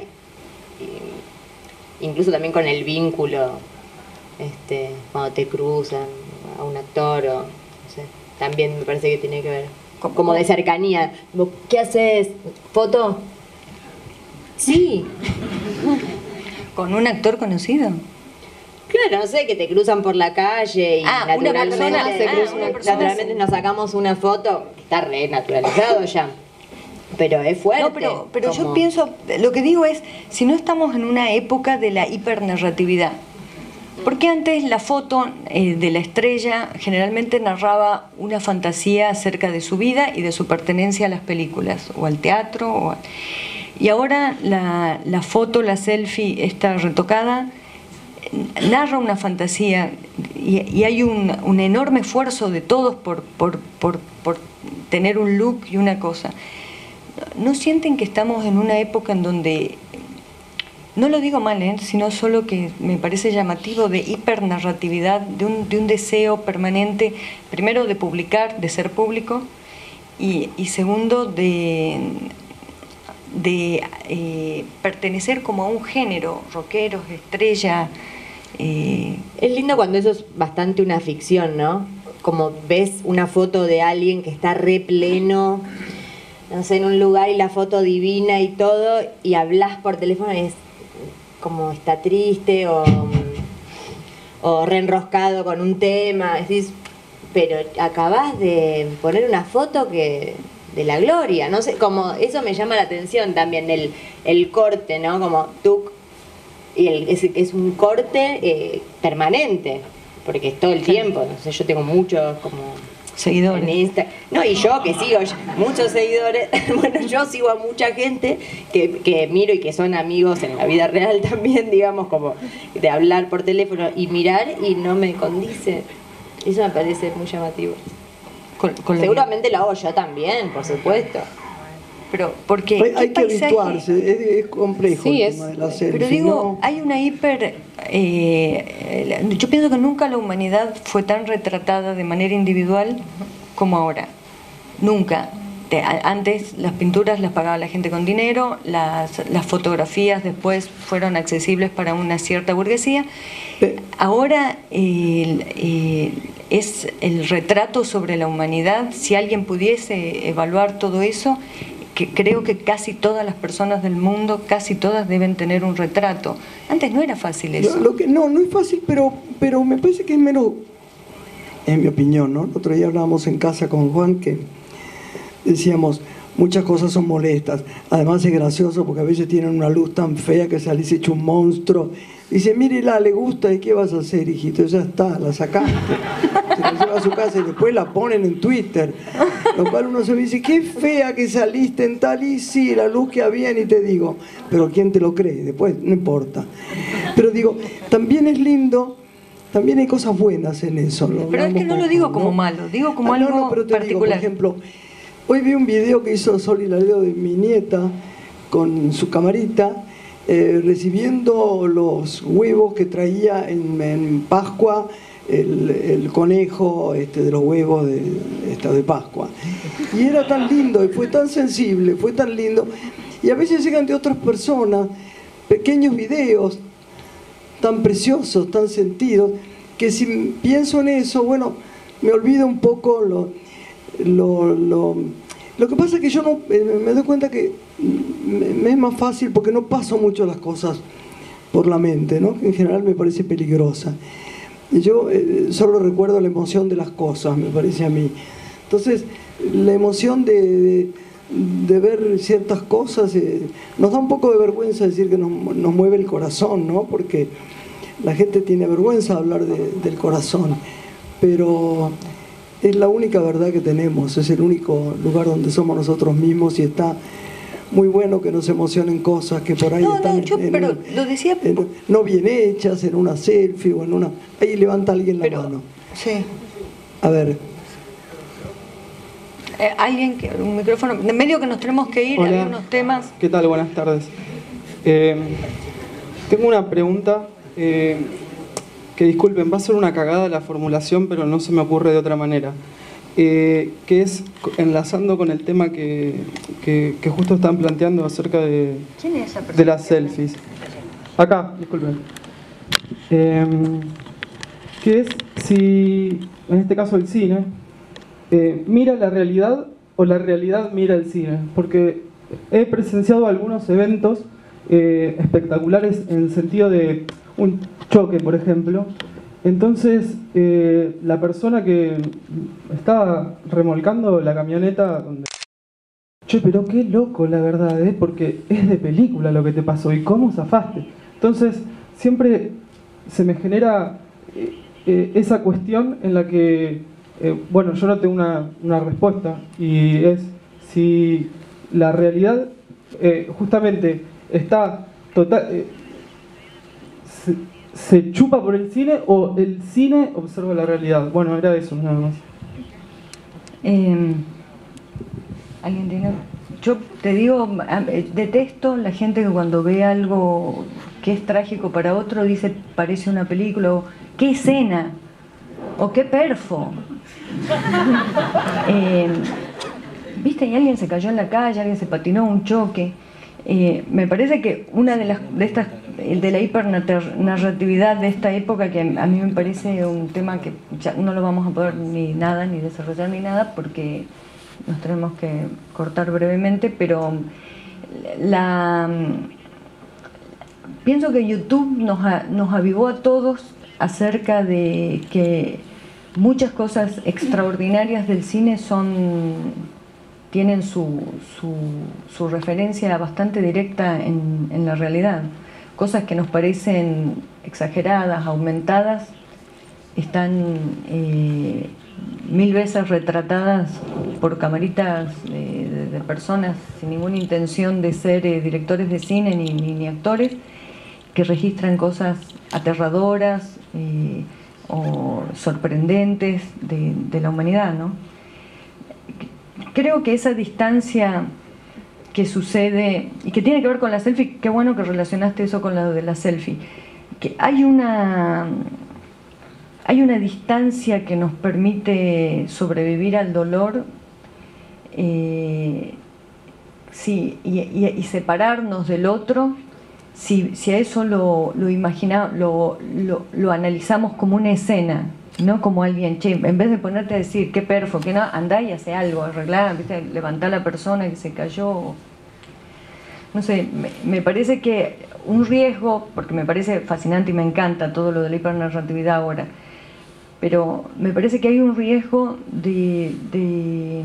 y, incluso también con el vínculo, este, cuando te cruzan a un actor, o, no sé, también me parece que tiene que ver, como de cercanía. ¿Qué haces? ¿Foto? Sí. ¿Con un actor conocido? Claro, no sé, que te cruzan por la calle y Ah, una naturalmente, persona, se ah, cruza una una- persona, naturalmente sí. nos sacamos una foto, está re naturalizado ya. Pero es fuerte. No, pero, pero yo como- pienso, lo que digo es, si no estamos en una época de la hipernarratividad, porque antes la foto eh, de la estrella generalmente narraba una fantasía acerca de su vida y de su pertenencia a las películas, o al teatro, o a- y ahora la, la foto, la selfie, esta retocada, eh, narra una fantasía y, y hay un, un enorme esfuerzo de todos por, por, por, por tener un look y una cosa. ¿No sienten que estamos en una época en donde, no lo digo mal, ¿eh? sino solo que me parece llamativo, de hipernarratividad, de un, de un deseo permanente, primero de publicar, de ser público, y, y segundo de, de eh, pertenecer como a un género, rockeros, estrella? Eh, Es lindo cuando eso es bastante una ficción, ¿no? Como ves una foto de alguien que está re pleno, no sé, en un lugar y la foto divina y todo, y hablas por teléfono y es como está triste o, o reenroscado con un tema, decís, pero acabás de poner una foto que de la gloria, no sé, como eso me llama la atención también, el, el corte, ¿no? Como tú, y el, es, es un corte eh, permanente, porque es todo el tiempo, no sé, yo tengo muchos como seguidores. en Insta. No, y yo que sigo muchos seguidores, bueno, yo sigo a mucha gente que, que miro y que son amigos en la vida real también, digamos, como de hablar por teléfono y mirar y no me condice. Eso me parece muy llamativo. con- con lo que- Seguramente lo hago yo también, por supuesto. Pero porque Hay, hay ¿qué que paisaje? habituarse, es, es complejo Sí, el es- tema de la selfie, Pero digo, ¿no? hay una hiper... eh, yo pienso que nunca la humanidad fue tan retratada de manera individual como ahora. Nunca. De- a- antes las pinturas las pagaba la gente con dinero, las, las fotografías después fueron accesibles para una cierta burguesía. Pe- Ahora el- el- es el retrato sobre la humanidad. Si alguien pudiese evaluar todo eso, que creo que casi todas las personas del mundo, casi todas deben tener un retrato. Antes no era fácil eso. Lo- lo que, no, no es fácil, pero, pero me parece que es menos, en mi opinión, ¿no? El otro día hablábamos en casa con Juan que decíamos, muchas cosas son molestas. Además es gracioso porque a veces tienen una luz tan fea que salís hecho un monstruo. Dice, mírela, le gusta, ¿y qué vas a hacer, hijito? Ya está, la sacaste. Se la lleva a su casa y después la ponen en Twitter. Lo cual uno se dice, qué fea que saliste en tal, y sí, la luz que había, ni te digo. Pero ¿quién te lo cree? Después, no importa. Pero digo, también es lindo, también hay cosas buenas en eso. Lo Pero es que hablamos no lo poco, digo como malo, digo como Ah, no, algo no, pero te digo, particular. por ejemplo, hoy vi un video que hizo Sol y Laredo de mi nieta con su camarita, eh, recibiendo los huevos que traía en, en Pascua el, el conejo este, de los huevos de, esta de Pascua. Y era tan lindo, y fue tan sensible, fue tan lindo. Y a veces llegan de otras personas pequeños videos tan preciosos, tan sentidos, que si pienso en eso, bueno, me olvido un poco lo... Lo, lo, lo que pasa es que yo no eh, me doy cuenta que me, me es más fácil porque no paso mucho las cosas por la mente, ¿no? Que en general me parece peligrosa. Y yo eh, solo recuerdo la emoción de las cosas, me parece a mí. Entonces, la emoción de, de, de ver ciertas cosas eh, nos da un poco de vergüenza decir que nos, nos mueve el corazón, ¿no? Porque la gente tiene vergüenza de hablar de, del corazón, pero es la única verdad que tenemos, es el único lugar donde somos nosotros mismos y está muy bueno que nos emocionen cosas que por ahí No, no, están yo, en pero una- lo decía... en- no bien hechas, en una selfie o en una... Ahí levanta alguien la Pero, mano. sí. A ver, Eh, alguien que... Un micrófono... De medio que nos tenemos que ir, Hola. hay unos temas... ¿Qué tal? Buenas tardes. Eh, tengo una pregunta, eh, que disculpen, va a ser una cagada la formulación, pero no se me ocurre de otra manera. eh, que es enlazando con el tema que, que, que justo están planteando acerca de, ¿Quién es esa persona? de las selfies. Acá, disculpen. Eh, que es si, en este caso el cine, eh, mira la realidad o la realidad mira el cine. Porque he presenciado algunos eventos eh, espectaculares en el sentido de un choque, por ejemplo. Entonces, eh, la persona que estaba remolcando la camioneta donde... Che, pero qué loco, la verdad, ¿eh? Porque es de película lo que te pasó y cómo zafaste. Entonces, siempre se me genera eh, eh, esa cuestión en la que, eh, bueno, yo no tengo una, una respuesta, y es si la realidad eh, justamente está total... Eh, se, ¿Se chupa por el cine o el cine observa la realidad? Bueno, era eso, nada más. Eh, ¿Alguien tiene? Yo te digo, detesto la gente que cuando ve algo que es trágico para otro dice parece una película, o qué escena, o qué perfo. eh, ¿Viste? Y alguien se cayó en la calle, alguien se patinó, un choque. Eh, me parece que una de las de estas de la hipernarratividad de esta época, que a mí me parece un tema que ya no lo vamos a poder ni nada, ni desarrollar ni nada, porque nos tenemos que cortar brevemente, pero la pienso que YouTube nos, a, nos avivó a todos acerca de que muchas cosas extraordinarias del cine son tienen su, su, su referencia bastante directa en, en la realidad. Cosas que nos parecen exageradas, aumentadas, están eh, mil veces retratadas por camaritas de, de, de personas sin ninguna intención de ser eh, directores de cine ni, ni, ni actores, que registran cosas aterradoras eh, o sorprendentes de, de la humanidad, ¿no? Creo que esa distancia que sucede y que tiene que ver con la selfie, qué bueno que relacionaste eso con lo de la selfie, que hay una hay una distancia que nos permite sobrevivir al dolor, eh, sí, y, y, y separarnos del otro, si, si a eso lo, lo imaginamos, lo, lo, lo analizamos como una escena, no como alguien, che, en vez de ponerte a decir qué perfo, que no, andá y hace algo, arreglá, ¿viste? Levantá a la persona que se cayó. No sé, me, me parece que un riesgo, porque me parece fascinante y me encanta todo lo de la hipernarratividad ahora, pero me parece que hay un riesgo de, de,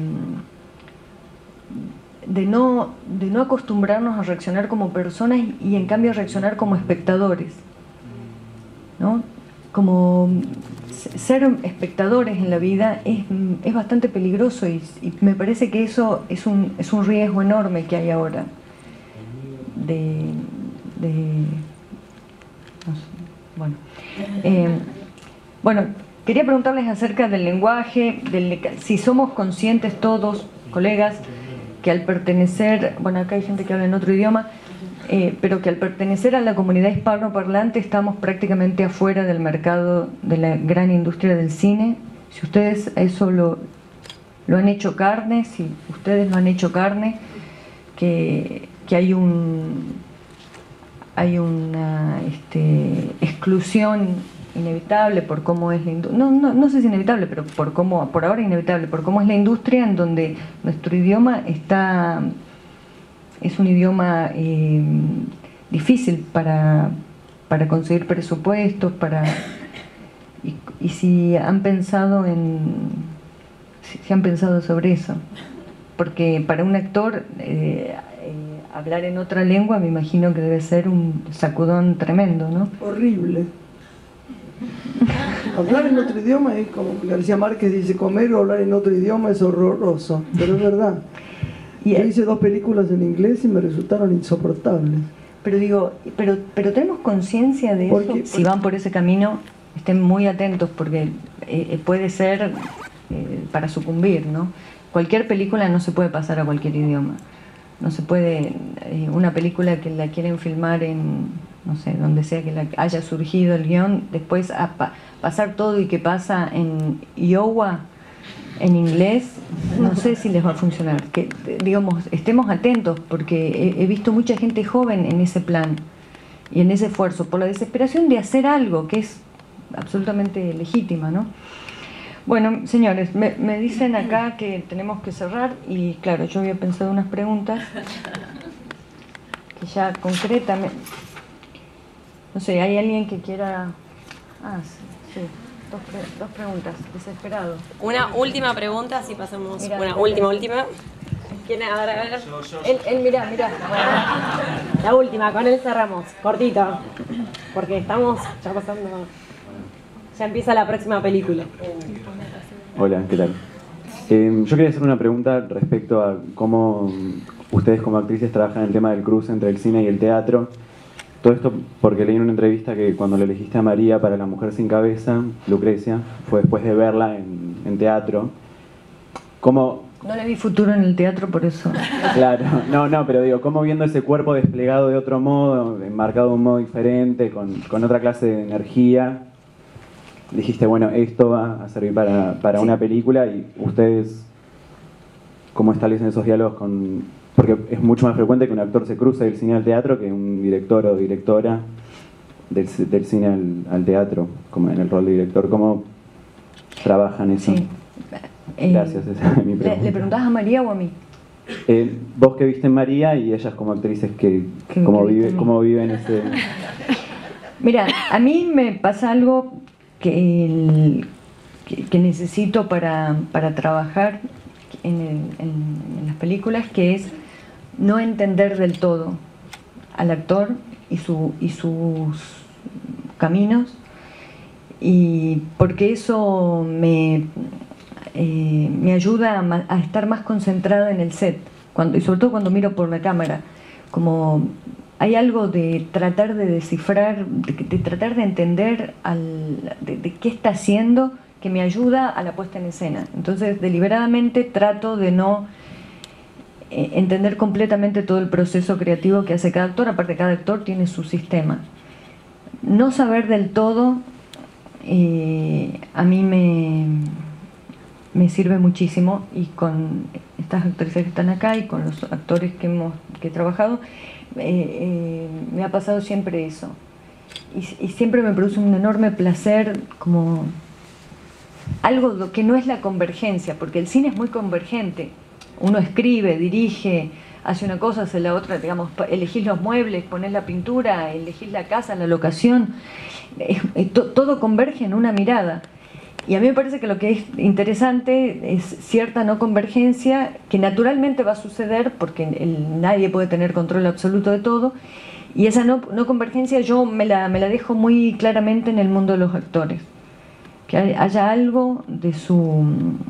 de, no, de no acostumbrarnos a reaccionar como personas y en cambio a reaccionar como espectadores, ¿no? Como ser espectadores en la vida es, es bastante peligroso y, y me parece que eso es un, es un riesgo enorme que hay ahora de, de no sé, bueno eh, bueno, quería preguntarles acerca del lenguaje, del, si somos conscientes todos, colegas, que al pertenecer, bueno, acá hay gente que habla en otro idioma, Eh, pero que al pertenecer a la comunidad hispanoparlante estamos prácticamente afuera del mercado de la gran industria del cine. Si ustedes eso lo, lo han hecho carne, si ustedes lo han hecho carne, que, que hay un hay una este, exclusión inevitable por cómo es la industria, no, no, no sé si inevitable, pero por cómo, por ahora inevitable, por cómo es la industria, en donde nuestro idioma está... es un idioma eh, difícil para, para conseguir presupuestos, para y, y si han pensado en si, si han pensado sobre eso, porque para un actor eh, eh, hablar en otra lengua me imagino que debe ser un sacudón tremendo, ¿no? Horrible. Hablar en otro idioma es como García Márquez dice, comer o hablar en otro idioma es horroroso, pero es verdad. Y yo hice dos películas en inglés y me resultaron insoportables. Pero digo, pero, pero tenemos conciencia de eso. Si van por ese camino, estén muy atentos porque eh, puede ser eh, para sucumbir, ¿no? Cualquier película no se puede pasar a cualquier idioma. No se puede, eh, una película que la quieren filmar en, no sé, donde sea que la, haya surgido el guión, después a pa, pasar todo y que pasa en Iowa, en inglés, no sé si les va a funcionar. Que, digamos, estemos atentos, porque he, he visto mucha gente joven en ese plan y en ese esfuerzo, por la desesperación de hacer algo que es absolutamente legítima, ¿no? Bueno, señores, me, me dicen acá que tenemos que cerrar y claro, yo había pensado unas preguntas que ya concretamente... No sé, ¿hay alguien que quiera...? Ah, sí, sí. Dos, pre dos preguntas, desesperado. Una última pregunta, así pasamos. Mirá, una mirá. última, última. ¿Quién? A ver, a ver. Yo, yo, él, él, mirá, mirá. Bueno, la última, con él cerramos. Cortito. Porque estamos ya pasando... Ya empieza la próxima película. Hola, ¿qué tal? Eh, yo quería hacer una pregunta respecto a cómo ustedes como actrices trabajan el tema del cruce entre el cine y el teatro. Todo esto porque leí en una entrevista que cuando le elegiste a María para La mujer sin cabeza, Lucrecia, fue después de verla en, en teatro. ¿Cómo...? No le vi futuro en el teatro, por eso. Claro, no, no, pero digo, ¿cómo viendo ese cuerpo desplegado de otro modo, enmarcado de un modo diferente, con, con otra clase de energía, dijiste, bueno, esto va a servir para, para sí. una película? Y ustedes, ¿cómo establecen esos diálogos con...? Porque es mucho más frecuente que un actor se cruce del cine al teatro que un director o directora del, del cine al, al teatro, como en el rol de director. ¿Cómo trabajan eso? Sí. Eh, Gracias, esa es mi pregunta. ¿Le, ¿Le preguntás a María o a mí? Eh, vos que viste en María y ellas como actrices que, cómo, vive, cómo viven ese... Mira, a mí me pasa algo que, el, que, que necesito para, para trabajar en, el, en, en las películas, que es no entender del todo al actor y, su, y sus caminos, y porque eso me, eh, me ayuda a, a estar más concentrada en el set, cuando, y sobre todo cuando miro por la cámara. Como hay algo de tratar de descifrar, de, de tratar de entender al, de, de qué está haciendo, que me ayuda a la puesta en escena. Entonces, deliberadamente trato de no eh, entender completamente todo el proceso creativo que hace cada actor. Aparte, cada actor tiene su sistema. No saber del todo eh, a mí me, me sirve muchísimo, y con estas actrices que están acá y con los actores que, hemos, que he trabajado, eh, eh, me ha pasado siempre eso. Y, y siempre me produce un enorme placer, como algo que no es la convergencia, porque el cine es muy convergente. Uno escribe, dirige, hace una cosa, hace la otra, digamos, elegís los muebles, ponés la pintura, elegís la casa, la locación, es, es, to, todo converge en una mirada. Y a mí me parece que lo que es interesante es cierta no convergencia, que naturalmente va a suceder porque el, nadie puede tener control absoluto de todo, y esa no, no convergencia yo me la, me la dejo muy claramente en el mundo de los actores. Que haya algo de su,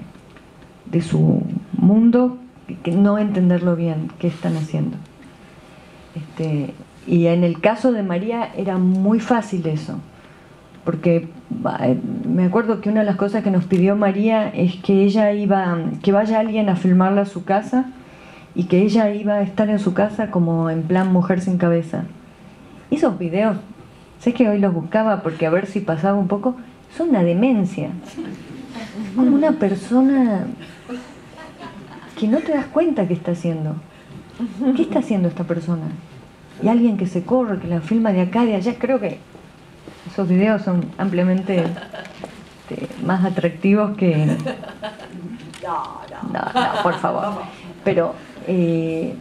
de su mundo que no entenderlo bien, qué están haciendo. Este, y en el caso de María era muy fácil eso, porque me acuerdo que una de las cosas que nos pidió María es que ella iba, que vaya alguien a filmarla a su casa, y que ella iba a estar en su casa como en plan mujer sin cabeza. Esos videos, sé que hoy los buscaba porque a ver si pasaba un poco, son una demencia. Es como una persona que no te das cuenta qué está haciendo. ¿Qué está haciendo esta persona? Y alguien que se corre, que la filma de acá, de allá. Creo que esos videos son ampliamente este, más atractivos que... No, no, no, por favor. Pero eh,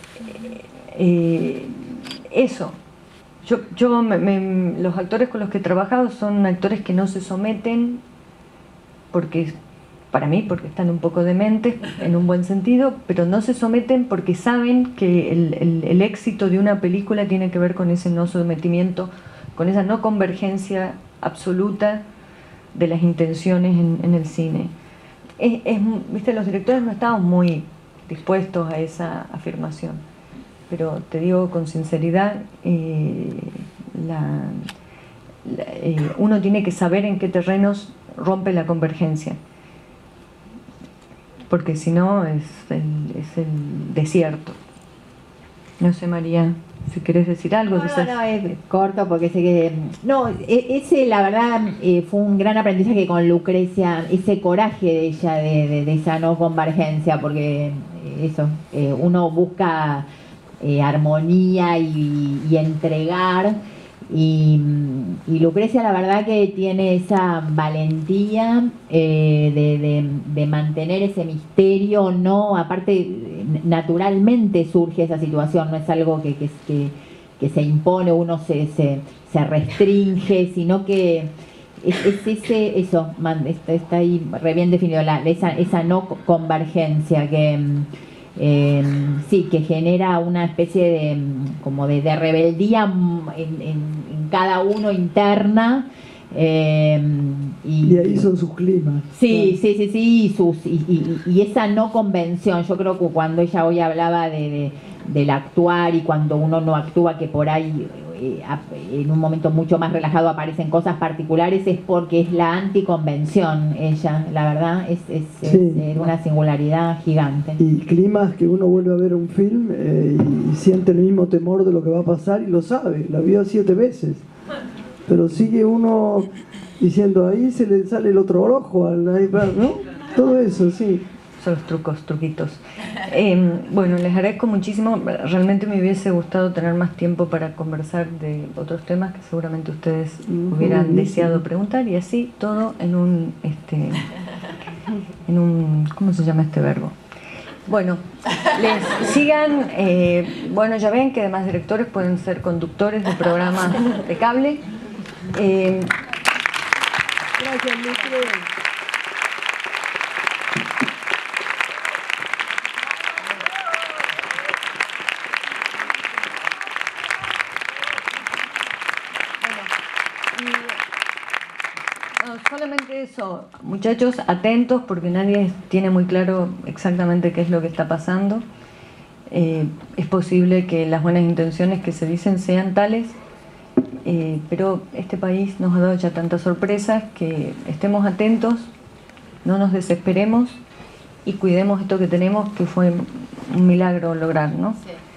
eh, eso. Yo, yo me, me, los actores con los que he trabajado son actores que no se someten, porque para mí, porque están un poco dementes, en un buen sentido, pero no se someten porque saben que el, el, el éxito de una película tiene que ver con ese no sometimiento, con esa no convergencia absoluta de las intenciones en, en el cine. Es, es, ¿viste? Los directores no estamos muy dispuestos a esa afirmación, pero te digo con sinceridad, eh, la, la, eh, uno tiene que saber en qué terrenos rompe la convergencia, porque si no es el, es el desierto. No sé, María. si querés decir algo. No, no, no, es corto porque sé que... No, ese la verdad eh, fue un gran aprendizaje con Lucrecia, ese coraje de ella, de, de, de esa no convergencia, porque eso, eh, uno busca eh, armonía y, y entregar, y, y Lucrecia la verdad que tiene esa valentía eh, de, de, de mantener ese misterio, no, aparte naturalmente surge esa situación, no es algo que, que, que, que se impone, uno se, se, se restringe, sino que es, es ese, eso, man, está, está ahí re bien definido, la, esa, esa no convergencia que... Eh, sí, que genera una especie de como de, de rebeldía en, en, en cada uno interna, eh, y, y ahí son sus climas. Sí, sí, sí, sí, y, sus, y, y, y esa no convención. Yo creo que cuando ella hoy hablaba de, de, del actuar y cuando uno no actúa, que por ahí eh, en un momento mucho más relajado aparecen cosas particulares, es porque es la anticonvención ella, la verdad, es, es, sí. es una singularidad gigante. Y climas que uno vuelve a ver un film eh, y siente el mismo temor de lo que va a pasar y lo sabe, la vio siete veces. Pero sigue uno diciendo, ahí se le sale el otro ojo, ¿no? Todo eso, sí. Son los trucos, truquitos. Eh, bueno, les agradezco muchísimo. Realmente me hubiese gustado tener más tiempo para conversar de otros temas que seguramente ustedes uh-huh. hubieran deseado preguntar, y así todo en un, este, en un, ¿cómo se llama este verbo? Bueno, les sigan, eh, bueno, ya ven que además directores pueden ser conductores de programas de cable. Eh, Gracias, Lucre. Solamente eso, muchachos, atentos porque nadie tiene muy claro exactamente qué es lo que está pasando. Eh, es posible que las buenas intenciones que se dicen sean tales, eh, pero este país nos ha dado ya tantas sorpresas que estemos atentos, no nos desesperemos y cuidemos esto que tenemos, que fue un milagro lograr, ¿no? Sí.